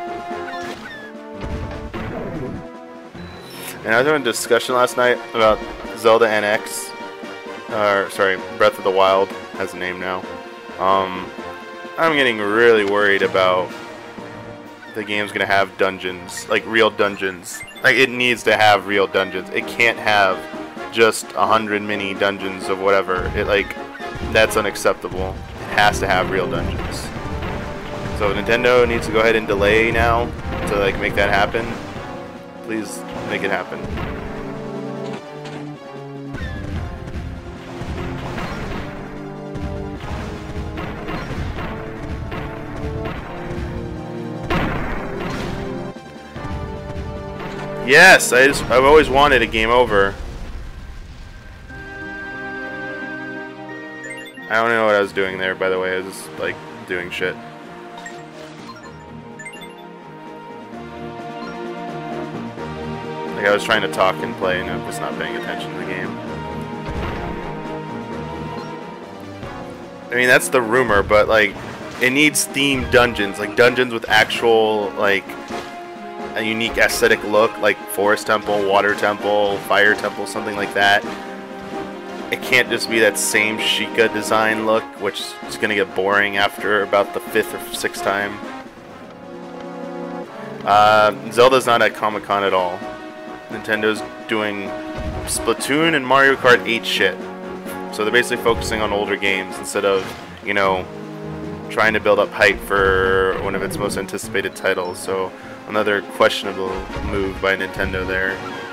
And I was having a discussion last night about Zelda N X. Or, sorry, Breath of the Wild has a name now. Um, I'm getting really worried about the game's gonna have dungeons, like real dungeons. Like, it needs to have real dungeons. It can't have just a hundred mini dungeons of whatever. It, like, that's unacceptable. It has to have real dungeons. So Nintendo needs to go ahead and delay now to, like, make that happen. Please make it happen. Yes, I just, I've always wanted a game over. I don't know what I was doing there, by the way. I was just, like, doing shit. Like, I was trying to talk and play, and I'm just not paying attention to the game. I mean, that's the rumor, but, like, it needs themed dungeons. Like, dungeons with actual, like, a unique aesthetic look, like Forest Temple, Water Temple, Fire Temple, something like that. It can't just be that same Sheikah design look, which is going to get boring after about the fifth or sixth time. Uh, Zelda's not at Comic-Con at all. Nintendo's doing Splatoon and Mario Kart eight shit. So they're basically focusing on older games instead of, you know, trying to build up hype for one of its most anticipated titles. So another questionable move by Nintendo there.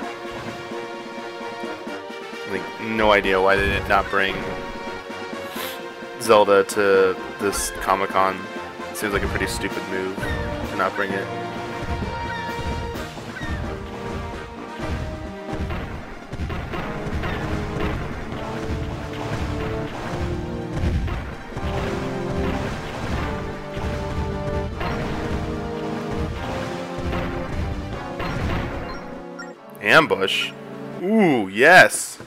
Like, no idea why they did not bring Zelda to this Comic-Con. Seems like a pretty stupid move to not bring it. Ambush? Ooh, yes!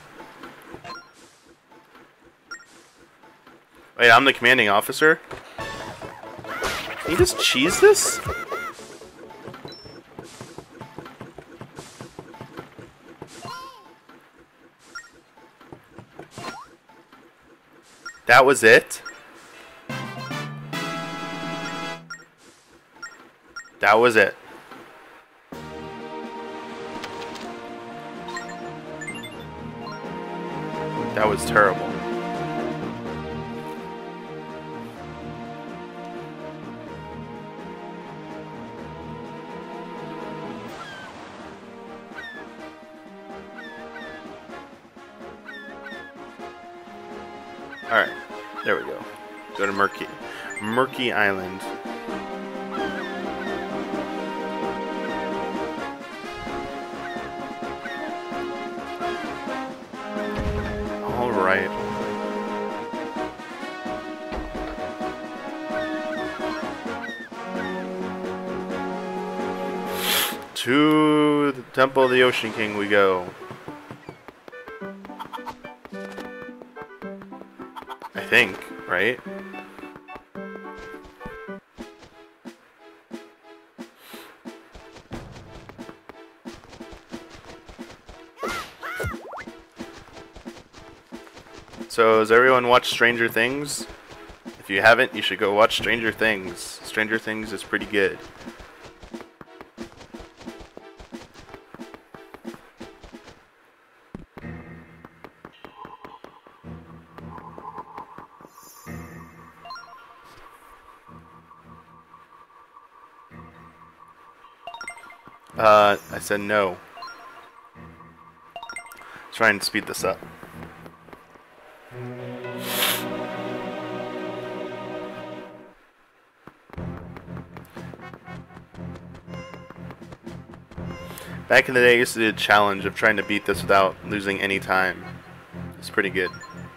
Wait, I'm the commanding officer? Can you just cheese this? That was it? That was it. That was terrible. Alright, there we go. Go to Murky. Murky Island. Alright. To the Temple of the Ocean King we go. I think, right? So, has everyone watched Stranger Things? If you haven't, you should go watch Stranger Things. Stranger Things is pretty good. Uh, I said no. Let's try and speed this up. Back in the day, I used to do a challenge of trying to beat this without losing any time. It's pretty good.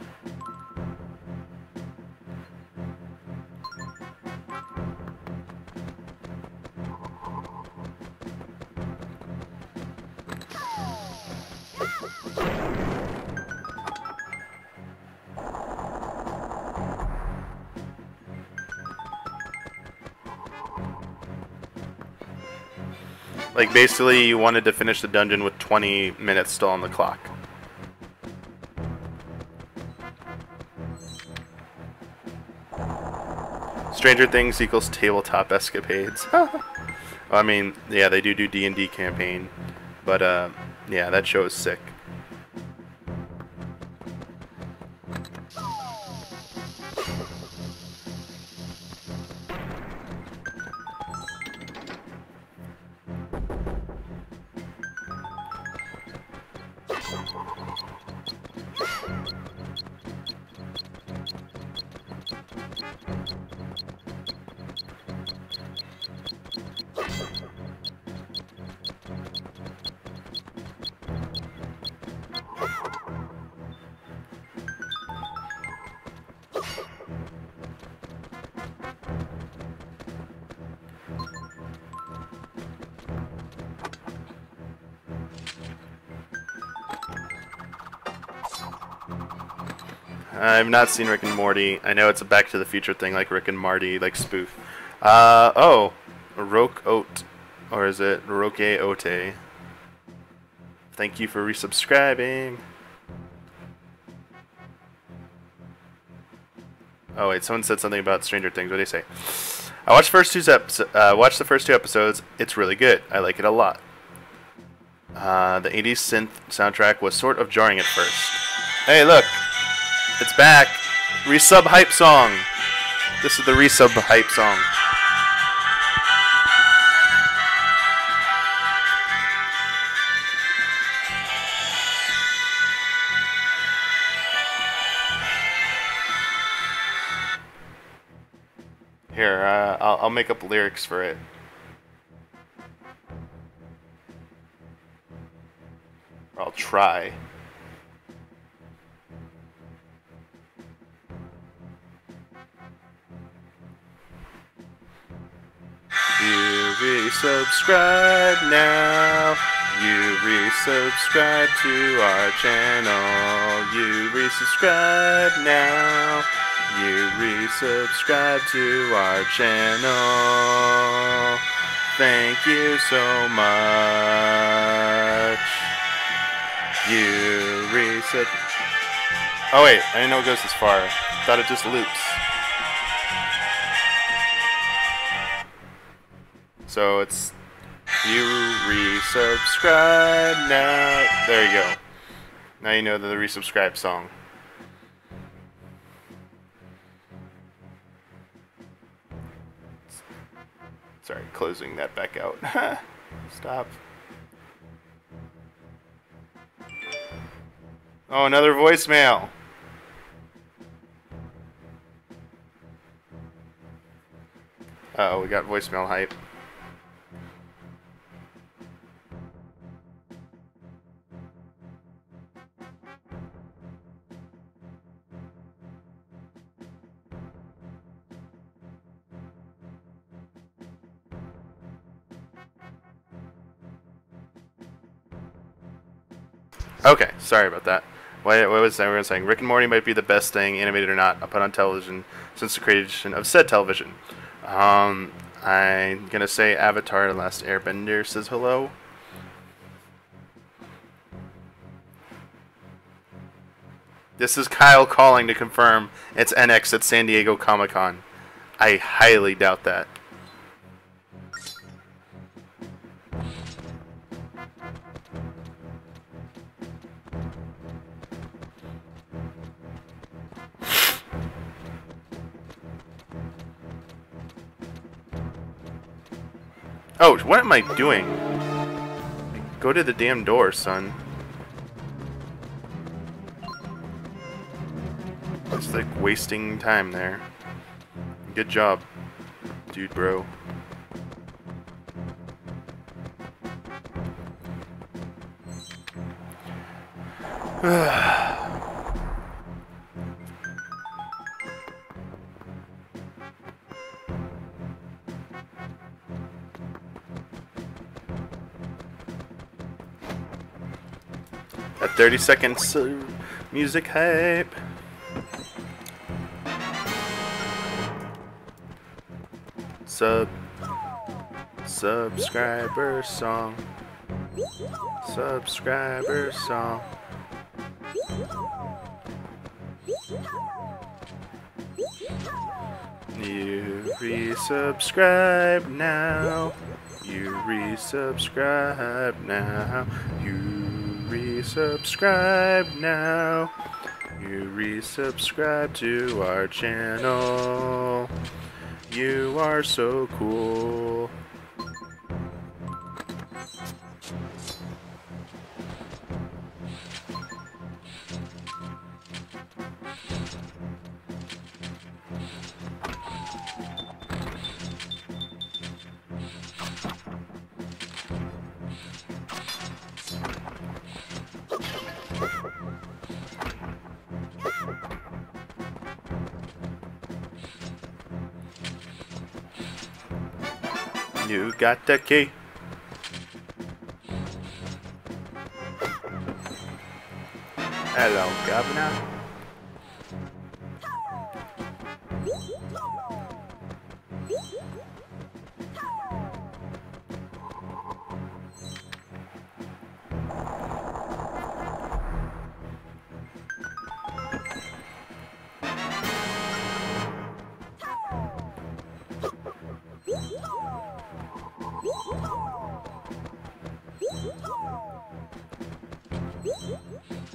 Like, basically, you wanted to finish the dungeon with twenty minutes still on the clock. Stranger Things equals tabletop escapades. Well, I mean, yeah, they do do D and D campaign, but, uh, yeah, that show is sick. I've not seen Rick and Morty. I know it's a Back to the Future thing, like Rick and Morty, like spoof. Uh, oh, Roke Oat, or is it Roke Ote? Thank you for resubscribing. Oh wait, someone said something about Stranger Things. What do they say? I watched first two episodes. Uh, watched the first two episodes. It's really good. I like it a lot. Uh, the eighties synth soundtrack was sort of jarring at first. Hey, look, it's back. Resub hype song. This is the resub hype song. Here, uh, I'll, I'll make up lyrics for it. Or I'll try. You resubscribe now. You resubscribe to our channel. You resubscribe now. You resubscribe to our channel. Thank you so much. You resub. Oh wait, I didn't know it goes this far. Thought it just loops. So it's you resubscribe now. There you go. Now you know the resubscribe song. Sorry, closing that back out. Stop. Oh, another voicemail. Uh oh, we got voicemail hype. Okay, sorry about that. What, what was I was saying? Rick and Morty might be the best thing, animated or not, put on television since the creation of said television. Um, I'm gonna say Avatar: The Last Airbender says hello. This is Kyle calling to confirm it's N X at San Diego Comic-Con. I highly doubt that. Oh, what am I doing? Go to the damn door, son. It's like wasting time there. Good job, dude, bro. At thirty seconds of music hype. Sub subscriber song. Subscriber song. You resubscribe now. You resubscribe now. You resubscribe now. You resubscribe to our channel. You are so cool. You got the key. Hello, Governor.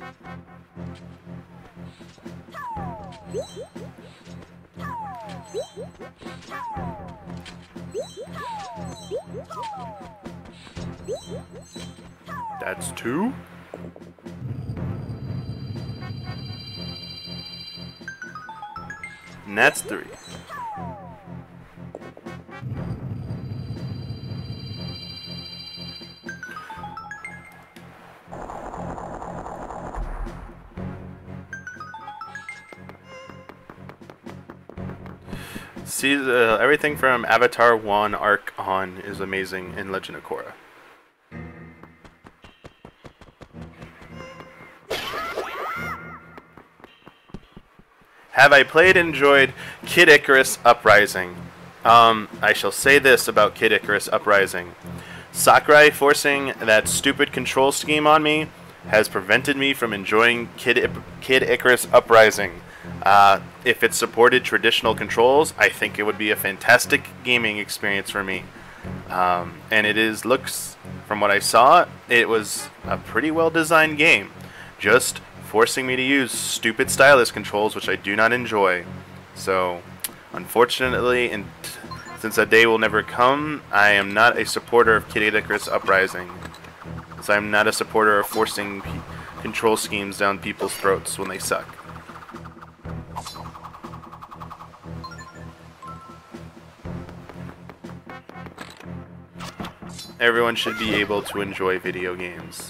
That's two. And that's three. See, uh, everything from Avatar one Arc on is amazing in Legend of Korra. Have I played and enjoyed Kid Icarus Uprising? Um, I shall say this about Kid Icarus Uprising. Sakurai forcing that stupid control scheme on me has prevented me from enjoying Kid, I Kid Icarus Uprising. Uh, if it supported traditional controls, I think it would be a fantastic gaming experience for me. Um, and it is, looks, from what I saw, it was a pretty well designed game. Just forcing me to use stupid stylus controls, which I do not enjoy. So, unfortunately, and since that day will never come, I am not a supporter of Kid Icarus Uprising. Because I'm not a supporter of forcing p control schemes down people's throats when they suck. Everyone should be able to enjoy video games.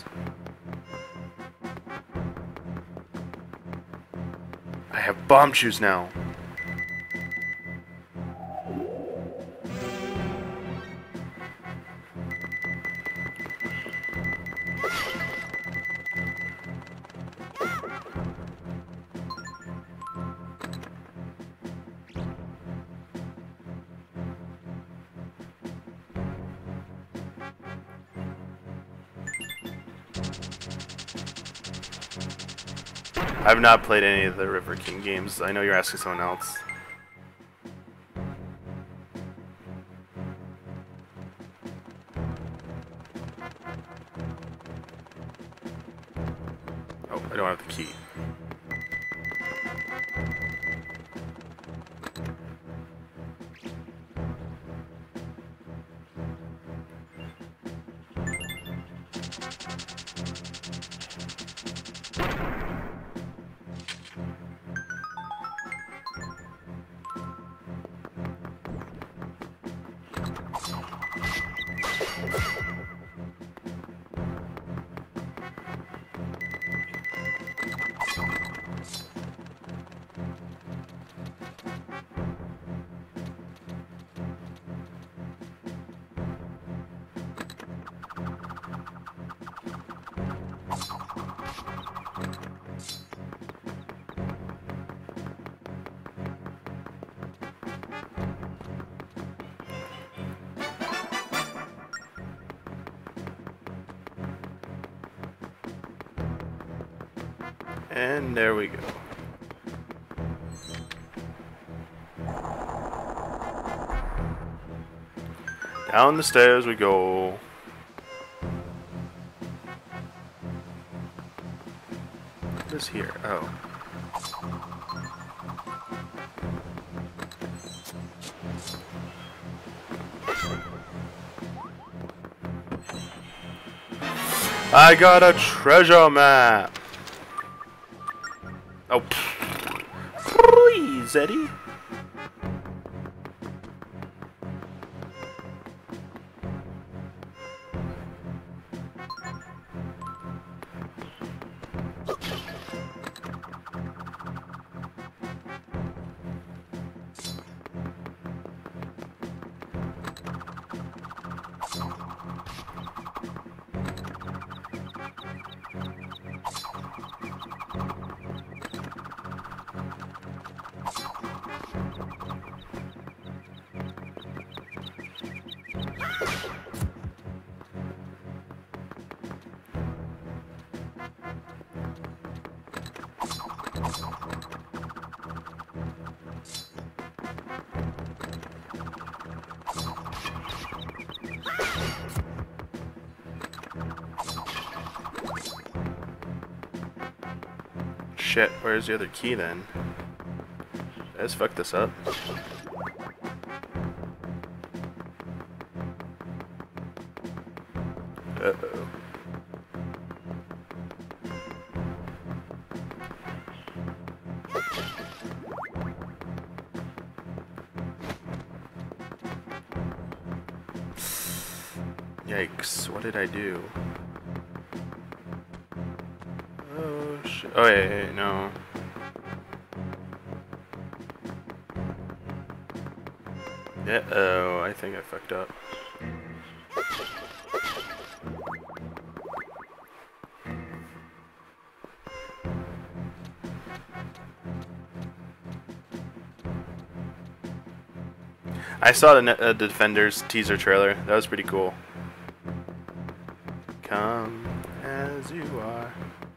I have bomb shoes now. I've not played any of the River King games. I know you're asking someone else. Oh, I don't have the key. And there we go. Down the stairs we go. What is here? Oh. I got a treasure map. Oh, please, Eddie. shit, where's the other key then? Did I just fuck this up? Uh-oh. Yikes, what did I do? Oh shit. Oh yeah, yeah, yeah, no. Uh-oh, I think I fucked up. I saw the, uh, the Defenders teaser trailer. That was pretty cool. Come as you are.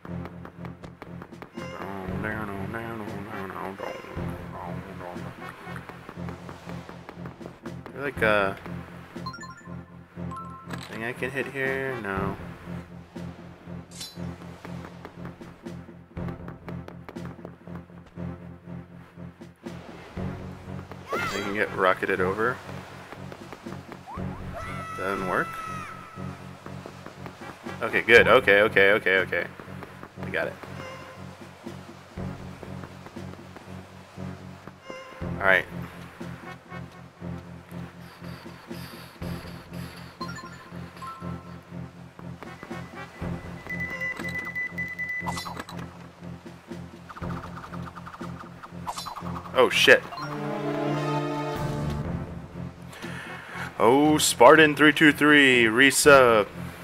Is there like a thing I can hit here? No. I can get rocketed over. Doesn't work. Okay, good. Okay, okay, okay, okay. I got it. Alright. Oh, shit. Oh, Spartan three two three, resub.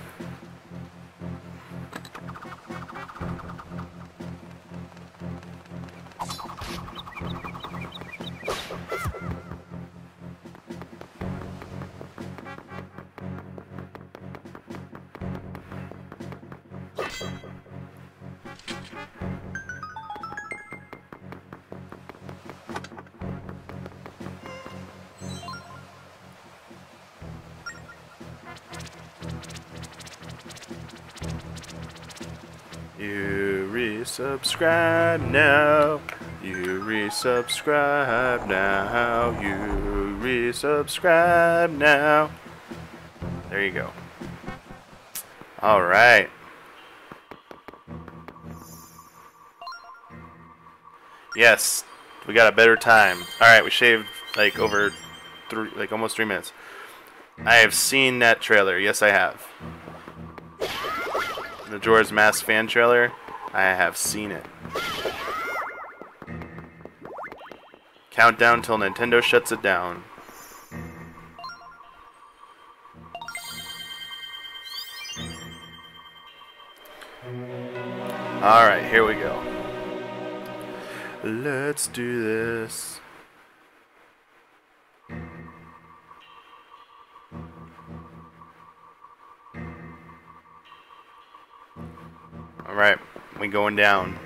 You resubscribe now. You resubscribe now. You resubscribe now. There you go. All right. Yes, we got a better time. All right, we shaved like over three, like almost three minutes. I have seen that trailer. Yes, I have. The Majora's Mask fan trailer. I have seen it. Countdown till Nintendo shuts it down. Alright, here we go. Let's do this. Alright, we going down.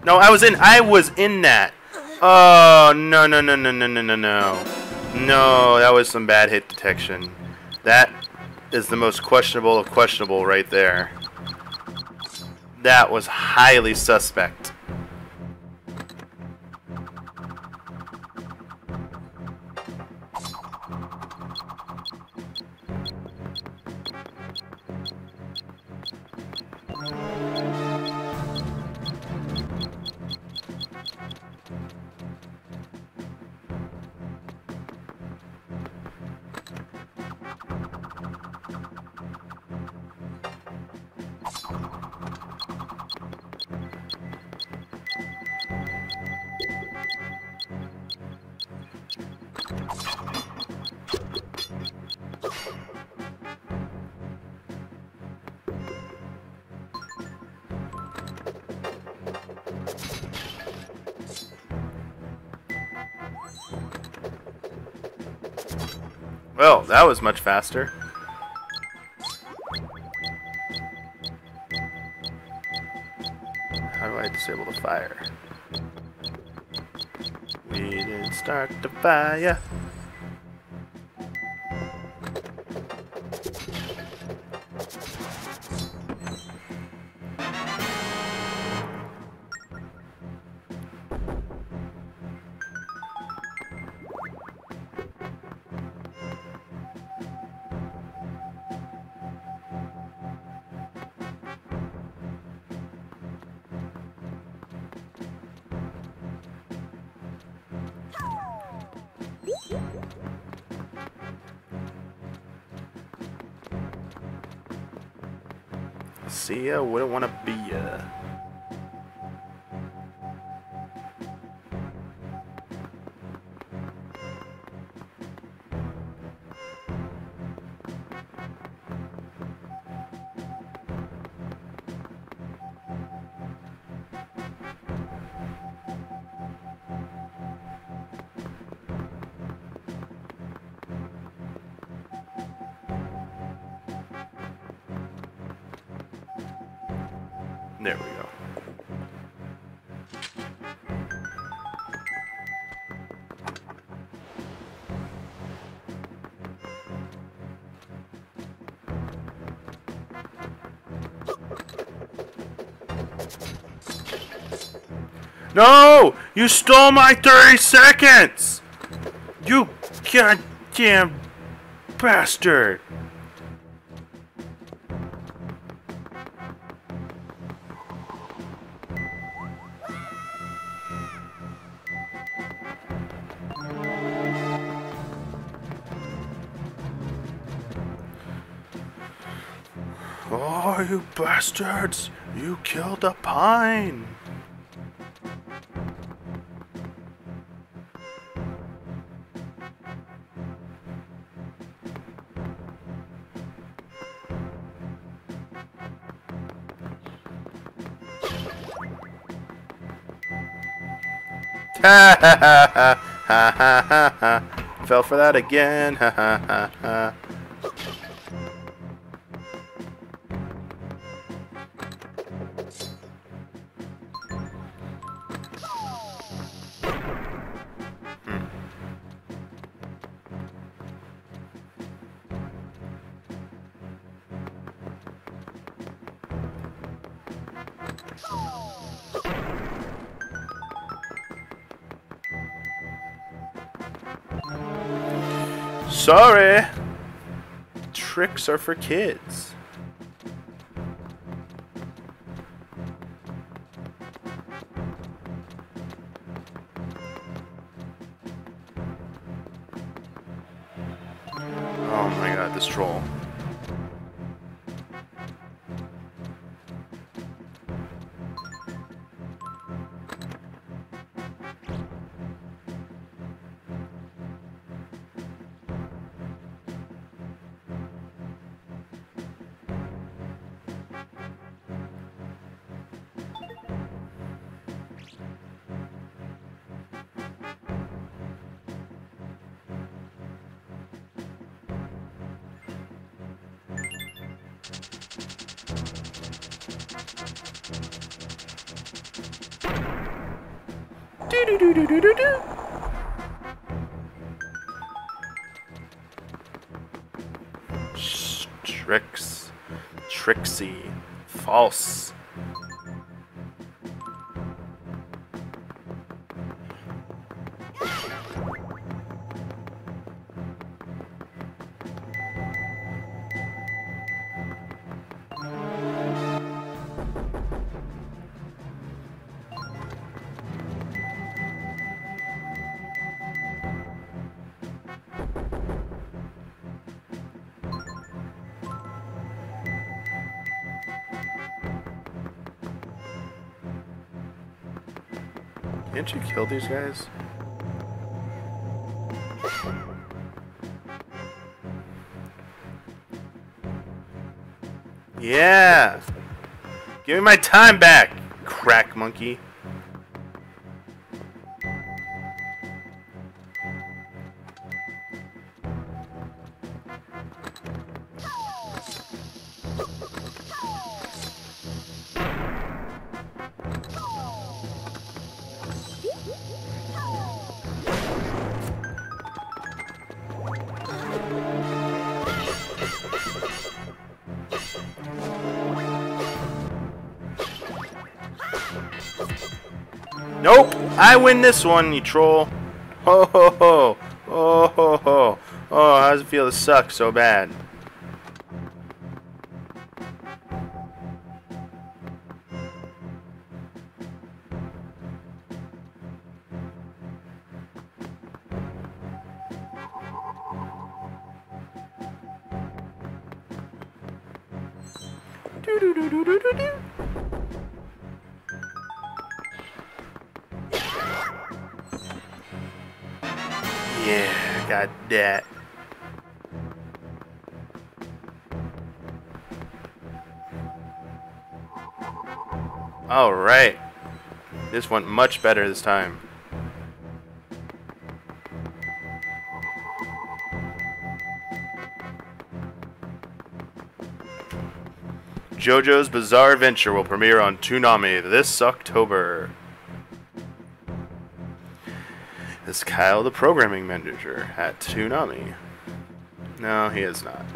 No, I was in. I was in that. Oh no no no no no no no no. No, that was some bad hit detection. That is the most questionable of questionable right there. That was highly suspect. Well, that was much faster. How do I disable the fire? We didn't start the fire. See ya, wouldn't want to be ya. There we go. No! You stole my thirty seconds! You goddamn bastard! Oh, you bastards! You killed a pine! Ha ha ha ha ha ha ha ha. Fell for that again. Ha ha ha ha. Sorry! Tricks are for kids. Oh my god, this troll. do do do do do do. Tricks. Tricksy. False. Can't you kill these guys? Yeah! Give me my time back, crack monkey. Nope! I win this one, you troll. Ho ho ho! Oh ho ho! Oh, how does it feel to suck so bad? Do do do do do do do. Yeah, got that. All right. This went much better this time. JoJo's Bizarre Adventure will premiere on Toonami this October. Is Kyle the programming manager at Toonami? No, he is not.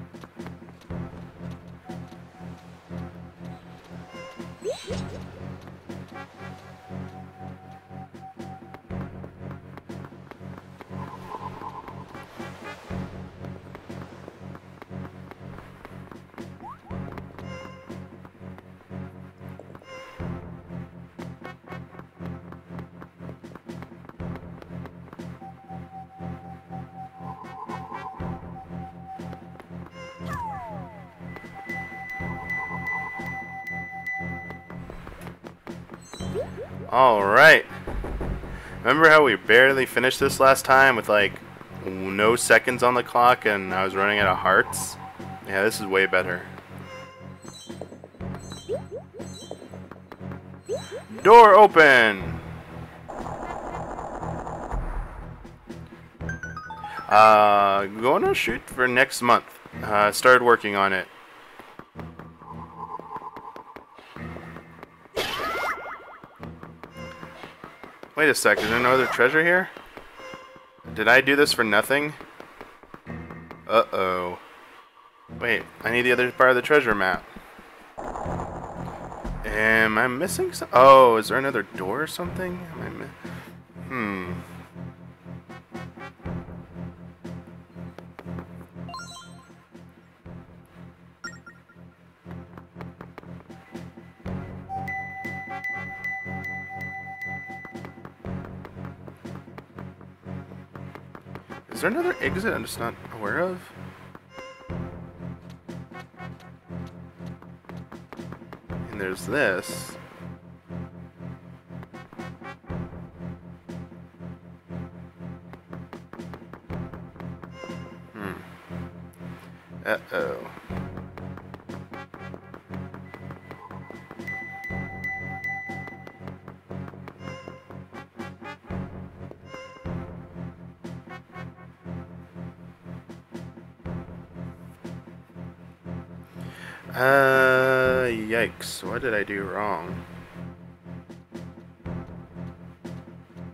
Alright. Remember how we barely finished this last time with like no seconds on the clock and I was running out of hearts? Yeah, this is way better. Door open! Uh, going to shoot for next month. Uh, started working on it. Wait a sec, is there no other treasure here? Did I do this for nothing? Uh-oh. Wait, I need the other part of the treasure map. Am I missing some? Oh, is there another door or something? Am I mi hmm. Is there another exit I'm just not aware of? And there's this. Hmm. Uh-oh. Uh, yikes. What did I do wrong?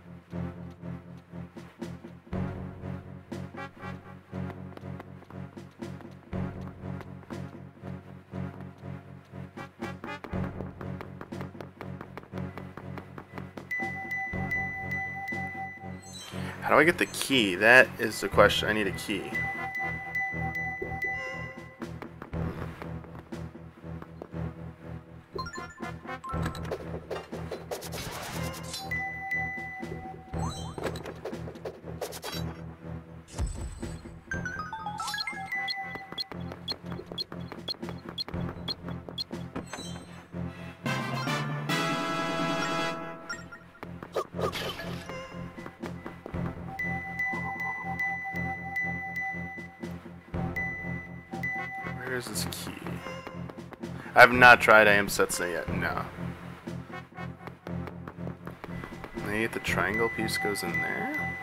How do I get the key? That is the question. I need a key. Where's this key? I have not tried I Am Setsuna yet, no. Maybe the triangle piece goes in there?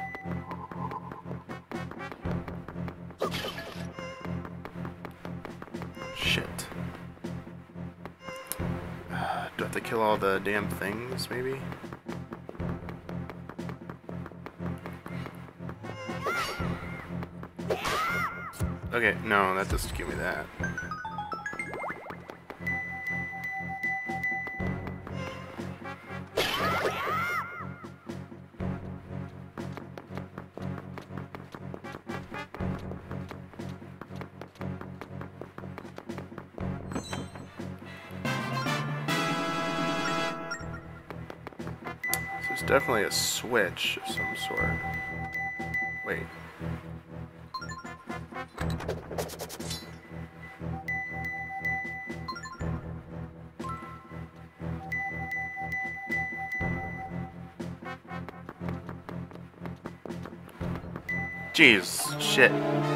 Shit. Uh, do I have to kill all the damn things, maybe? Okay, no, that doesn't give me that. There's definitely a switch of some sort. Wait. Jeez, shit.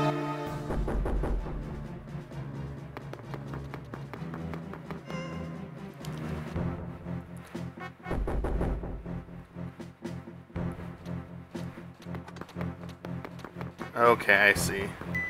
Okay, I see.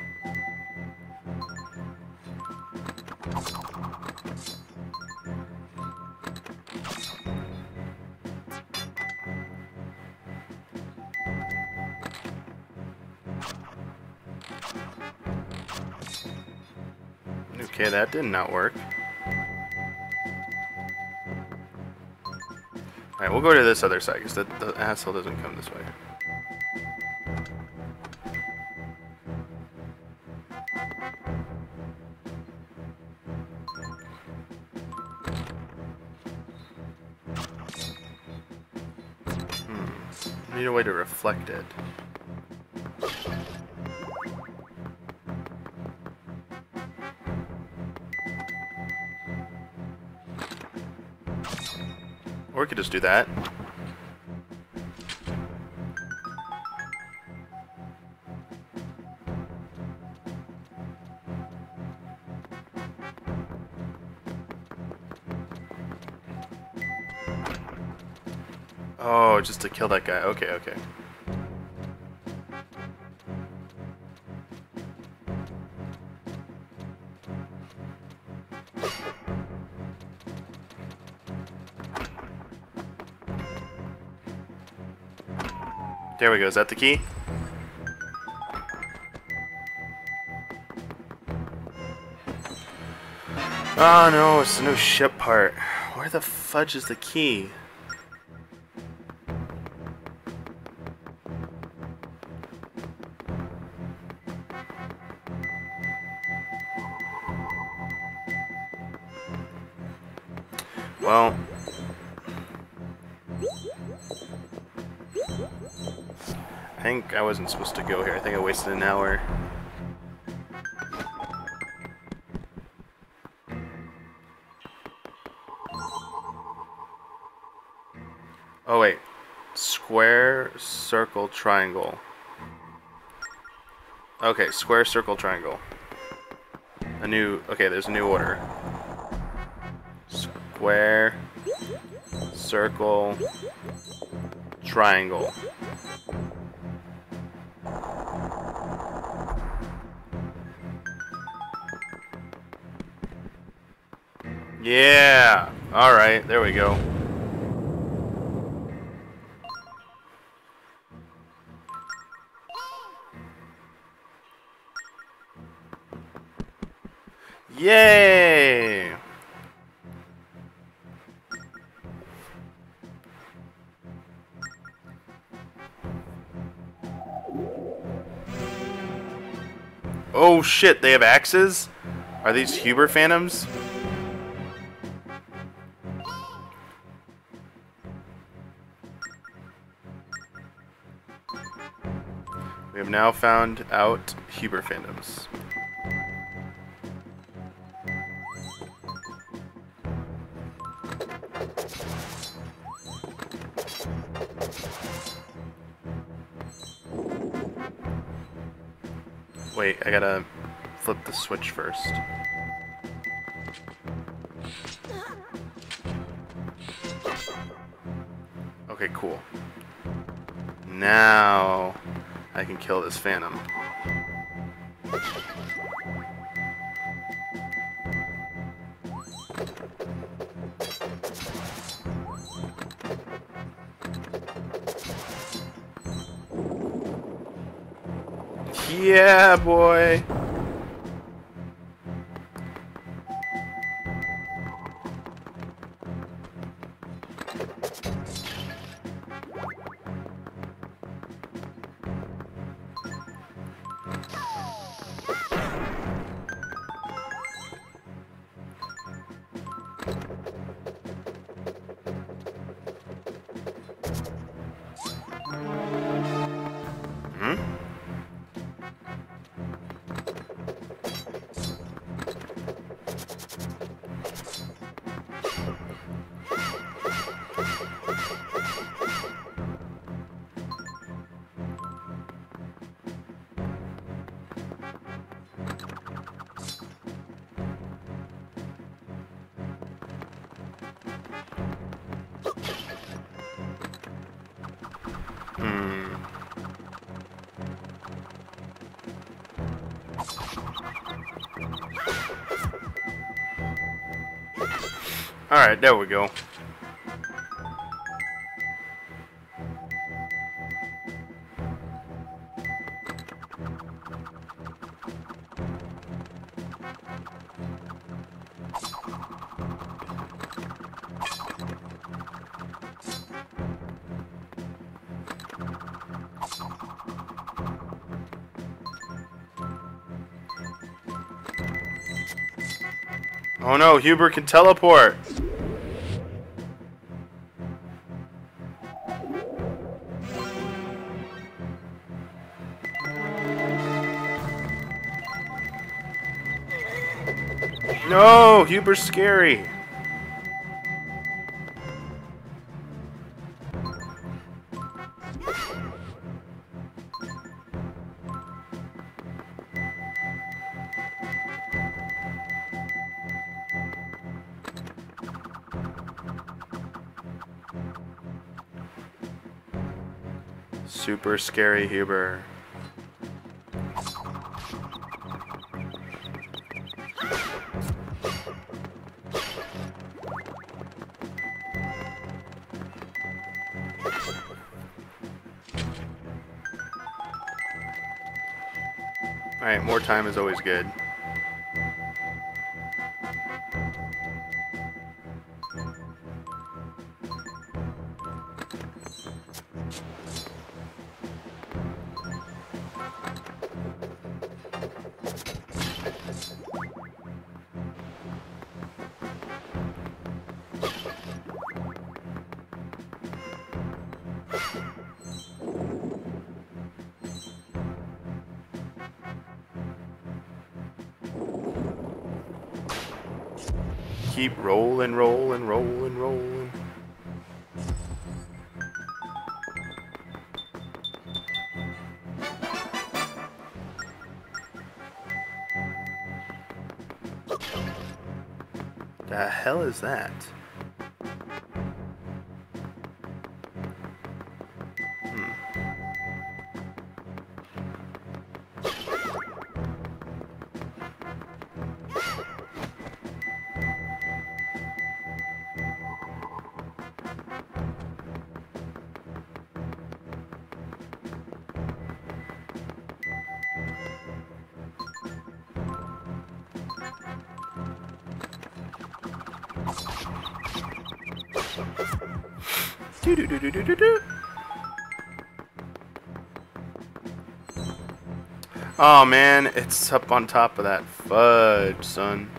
Okay, that did not work. Alright, we'll go to this other side, because the, the asshole doesn't come this way. Hmm. I need a way to reflect it. Or we could just do that. Oh, just to kill that guy. Okay, okay. There we go. Is that the key? Oh no, it's the new ship part. Where the fudge is the key? Well, I think I wasn't supposed to go here. I think I wasted an hour. Oh wait. Square, circle, triangle. Okay, square, circle, triangle. A new... Okay, there's a new order. Square, circle, triangle. Yeah! Alright, there we go. Yay! Oh shit, they have axes? Are these Huber Phantoms? We have now found out Huber Phantoms. Wait, I gotta flip the switch first. Okay, cool. Now I can kill this phantom. Yeah, boy. Hmm? Hmm. Alright, there we go. Oh no, Huber can teleport! No, Huber's scary. Super scary Huber. Alright, more time is always good. Keep rolling, rolling, rolling, rolling. The hell is that? Hmm. Do do do do do do do. Oh man, it's up on top of that fudge, son.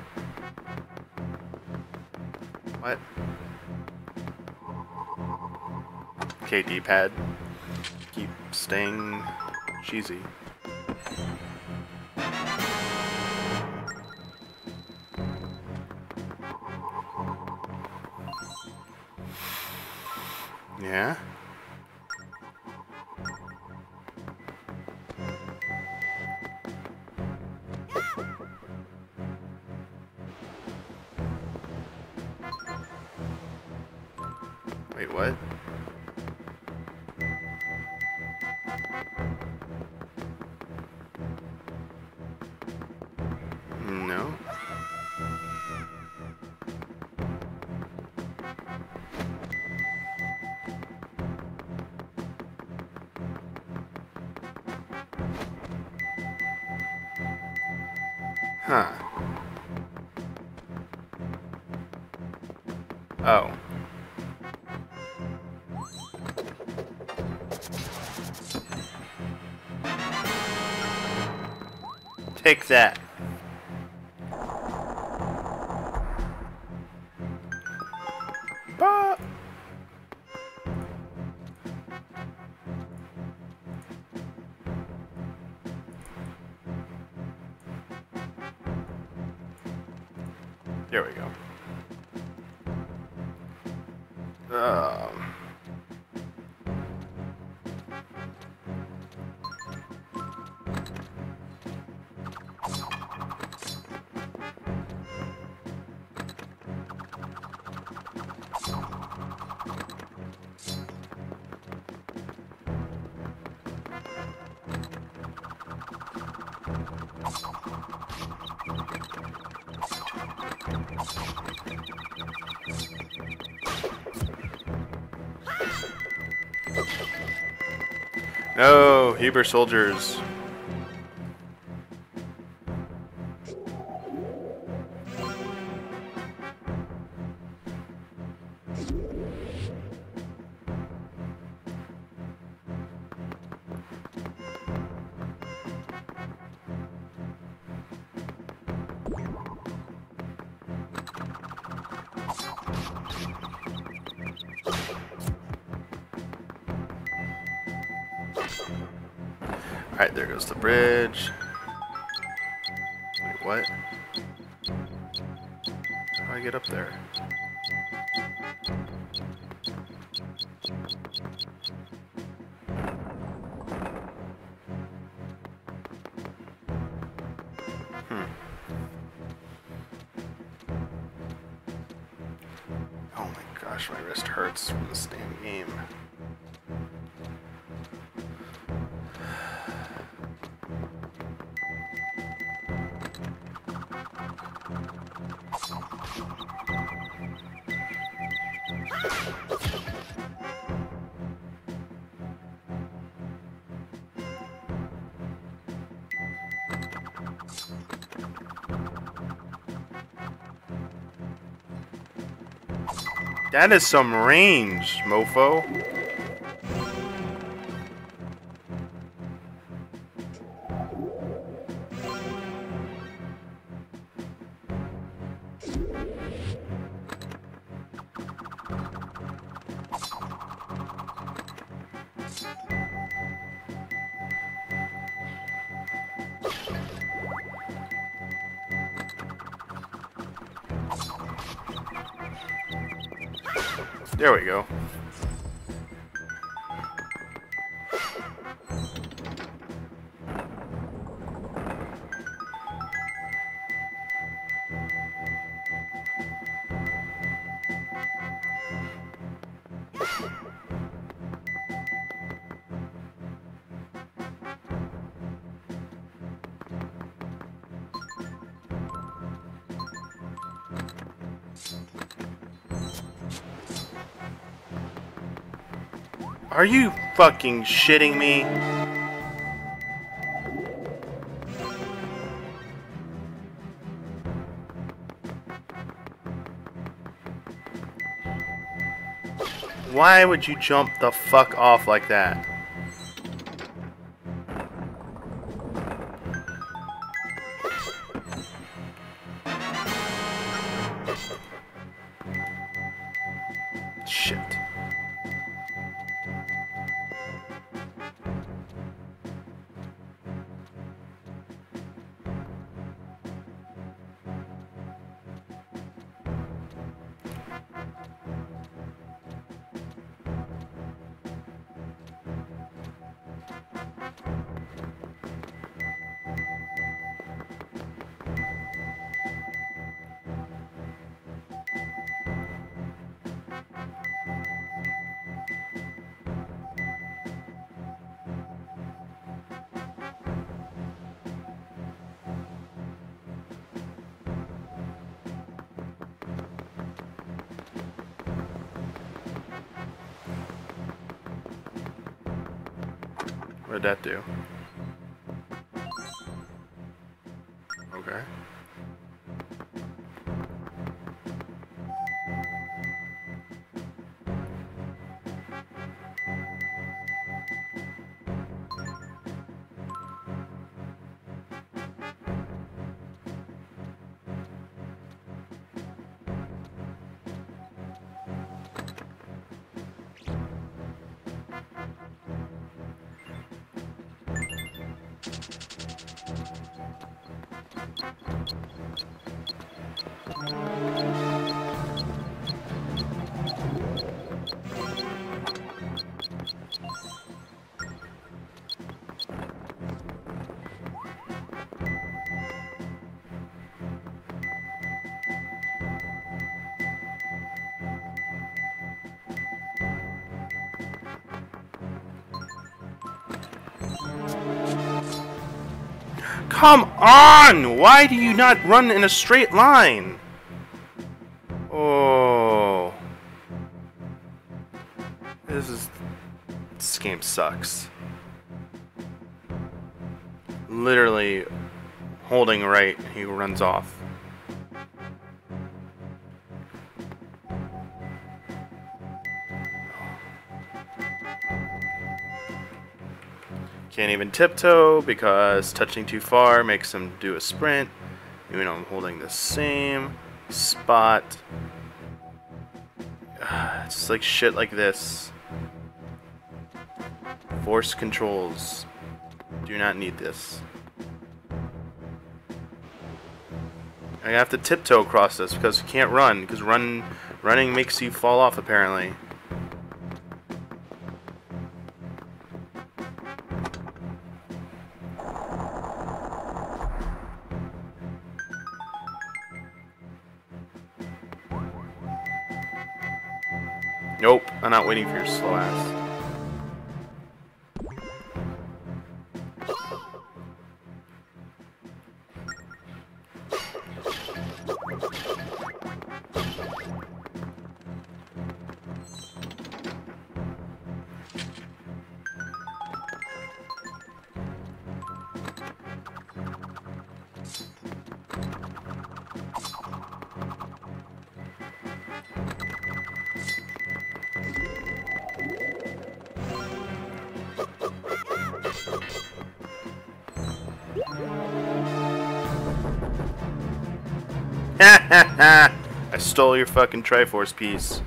What? Okay, D-pad. Keep staying cheesy. Yeah? Wait, what? No? Huh. Oh. Take that. Bah. There we go. Um. No, Huber soldiers. Alright, there goes the bridge. Wait, what? How do I get up there? Hmm. Oh my gosh, my wrist hurts from this damn game. That is some range, mofo. There we go. Are you fucking shitting me? Why would you jump the fuck off like that? Shit. What did that do? Okay. Come on! Why do you not run in a straight line? Oh. This is... This game sucks. Literally holding right, he runs off. Can't even tiptoe because touching too far makes him do a sprint. Even though I'm holding the same spot. It's just like shit like this. Force controls. Do not need this. I have to tiptoe across this because you can't run. Because run, running makes you fall off apparently. Nope, I'm not waiting for your slow ass. I stole your fucking Triforce piece.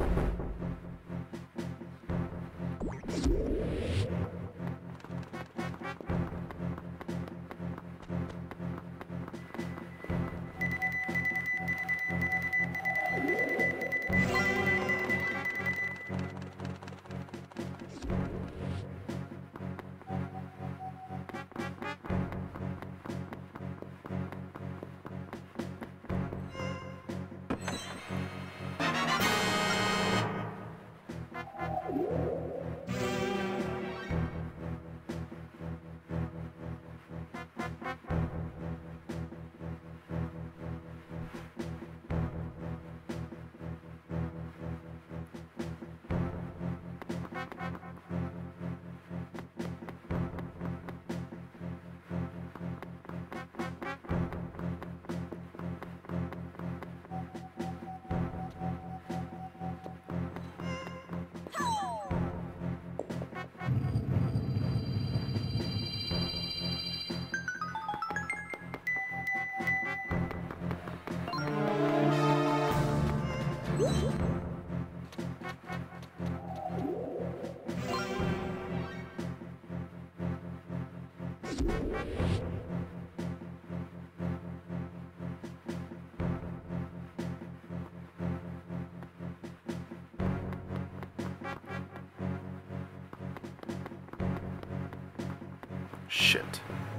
Shit.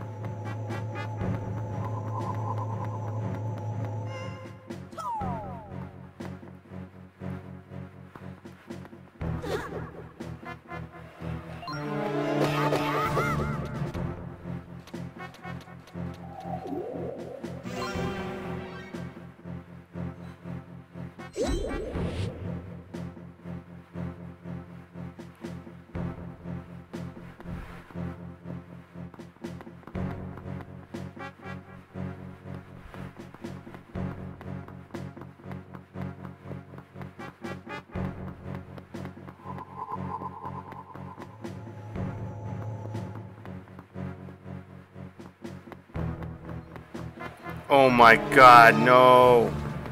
Oh my god, no.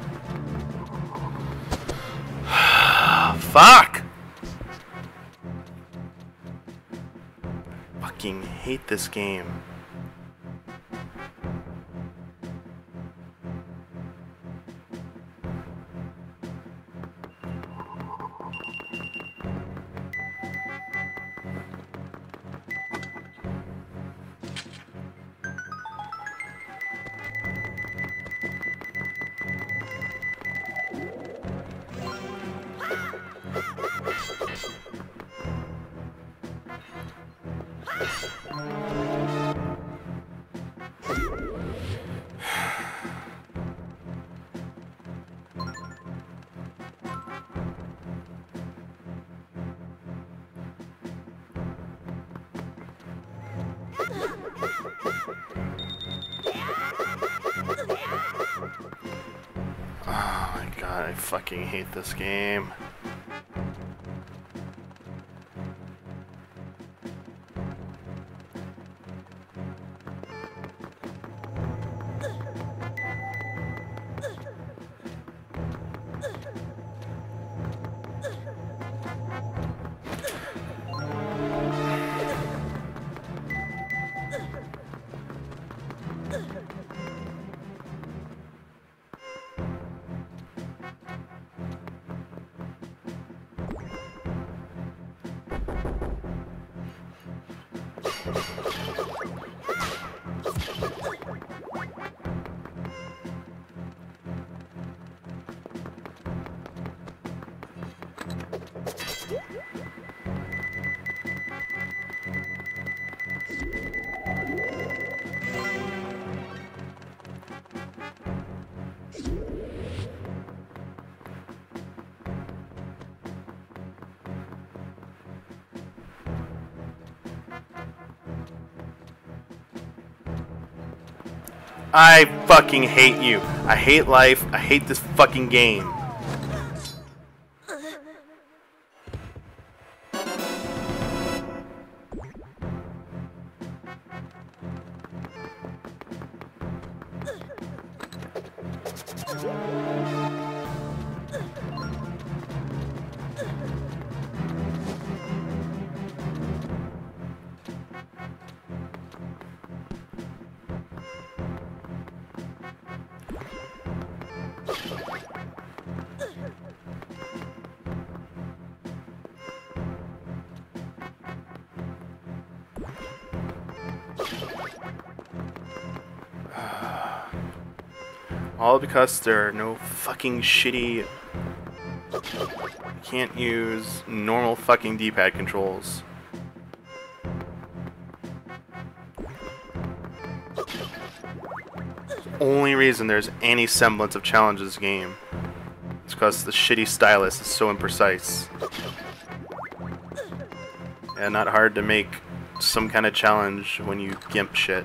Fuck! Fucking hate this game. Oh my god, I fucking hate this game. I fucking hate you. I hate life. I hate this fucking game. All because there are no fucking shitty... Can't use normal fucking D-pad controls. Only reason there's any semblance of challenge in this game is because the shitty stylus is so imprecise. And not hard to make some kind of challenge when you gimp shit.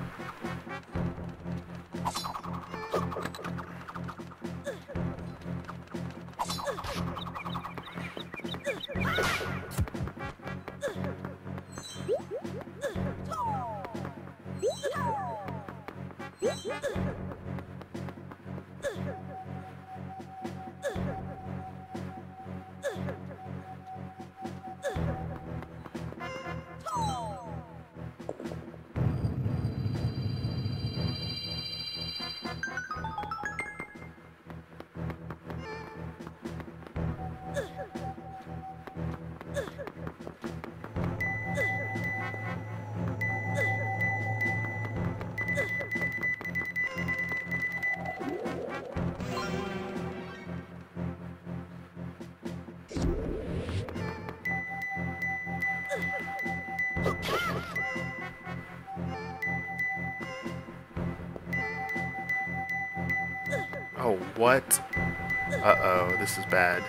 What? Uh-oh, this is bad.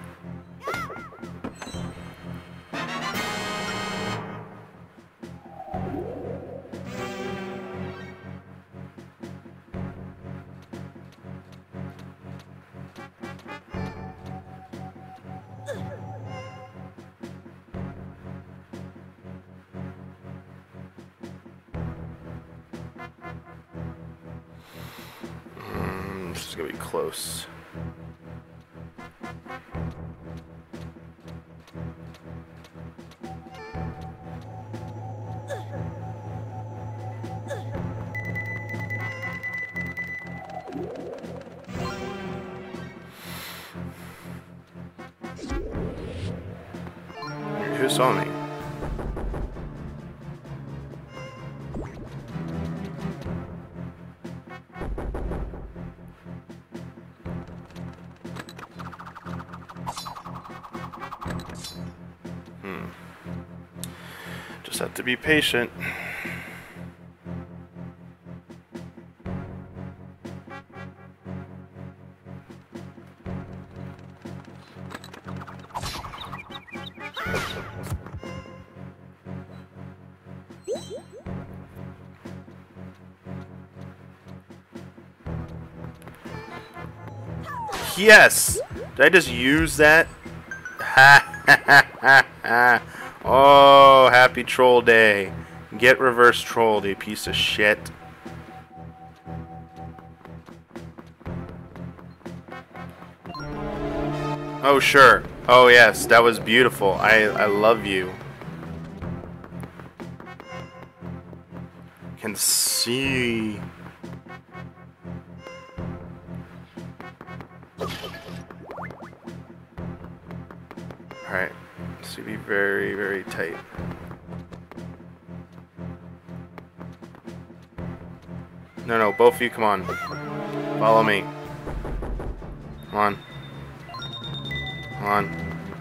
Mm, this is gonna be close. Who saw me? Hmm. Just have to be patient. Yes! Did I just use that? Ha ha ha ha ha! Oh, happy troll day. Get reverse trolled, you piece of shit. Oh, sure. Oh, yes, that was beautiful. I, I love you. Can see. Alright, this should be very, very tight. No, no, both of you, come on. Follow me. Come on. Come on.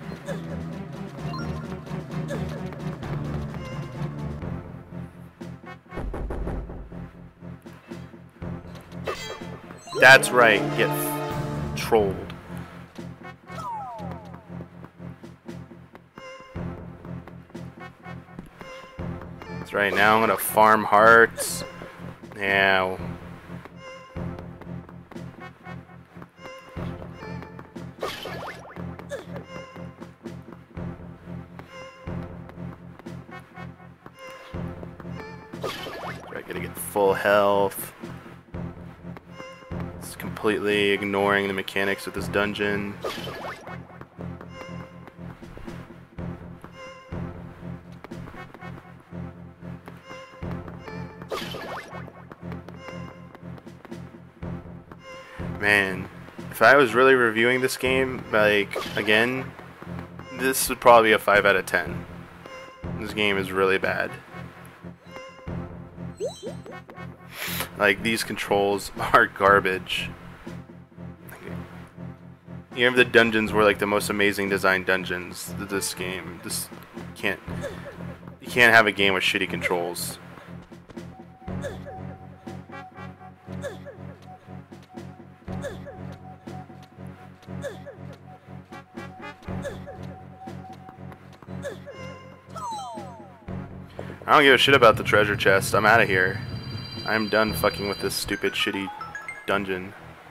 That's right, get f trolled. That's right, now I'm gonna farm hearts. Now. I gotta get full health. It's completely ignoring the mechanics of this dungeon. Man, if I was really reviewing this game, like, again, this would probably be a five out of ten. This game is really bad. Like, these controls are garbage. Even if the dungeons were like the most amazing designed dungeons, this game, this can't, you can't have a game with shitty controls. I don't give a shit about the treasure chest. I'm out of here. I'm done fucking with this stupid, shitty dungeon.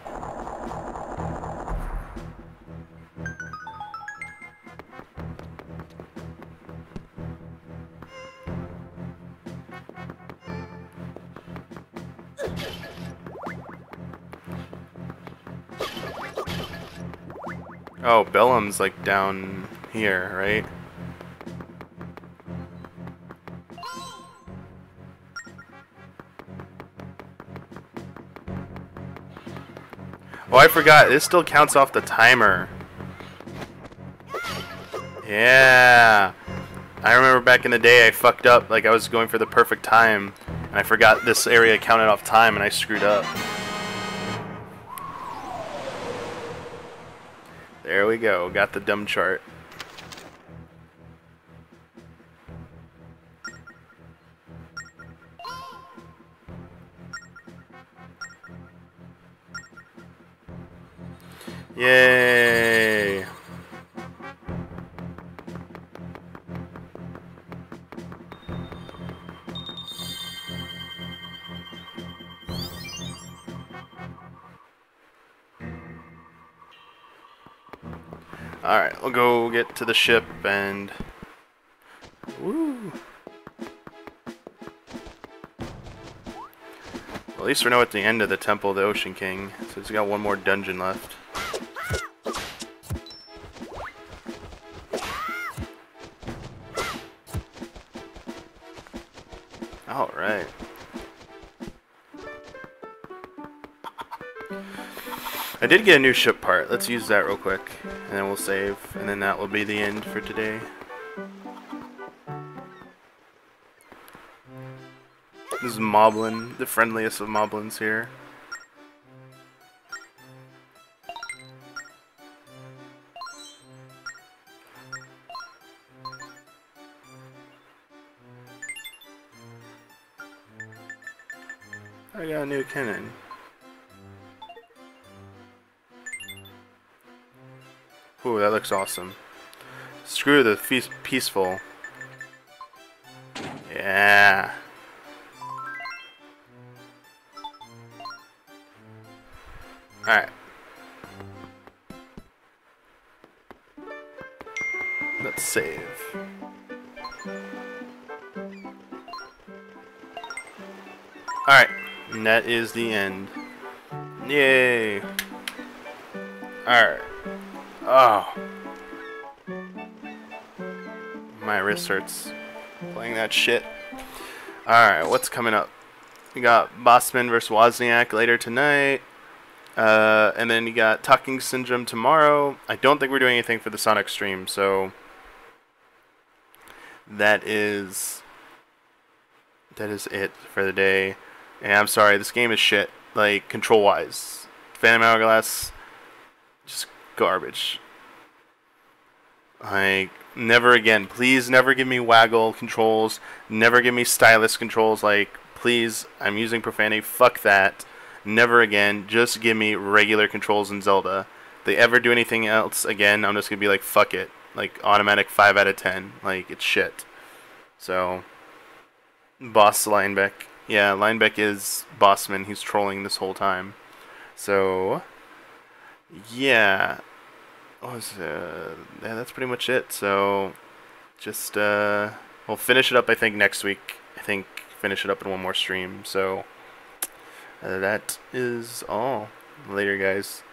Oh, Bellum's like down here, right? Oh, I forgot. This still counts off the timer. Yeah. I remember back in the day I fucked up. Like, I was going for the perfect time, and I forgot this area counted off time, and I screwed up. There we go. Got the dumb chart. Alright, we'll go get to the ship and... Woo! Well, at least we know at the end of the Temple of the Ocean King, so he's got one more dungeon left. Alright. I did get a new ship part. Let's use that real quick, and then we'll save, and then that will be the end for today. This is Moblin, the friendliest of Moblins here. I got a new cannon. Ooh, that looks awesome. Screw the feast peaceful. Yeah. Alright. Let's save. Alright. And that is the end. Yay. Alright. Oh. My wrist hurts playing that shit. Alright, what's coming up? We got Bossman versus Wozniak later tonight. Uh, and then you got Talking Syndrome tomorrow. I don't think we're doing anything for the Sonic stream, so that is that is it for the day. And I'm sorry, this game is shit. Like, control-wise. Phantom Hourglass, just garbage. Like, never again. Please never give me waggle controls. Never give me stylus controls. Like, please, I'm using profanity. Fuck that. Never again. Just give me regular controls in Zelda. If they ever do anything else again, I'm just going to be like, fuck it. Like, automatic five out of ten. Like, it's shit. So, Boss Linebeck. Yeah, Linebeck is Bossman. He's trolling this whole time. So, yeah. What was, uh, yeah, that's pretty much it. So, just, uh, we'll finish it up, I think, next week. I think finish it up in one more stream. So, uh, that is all. Later, guys.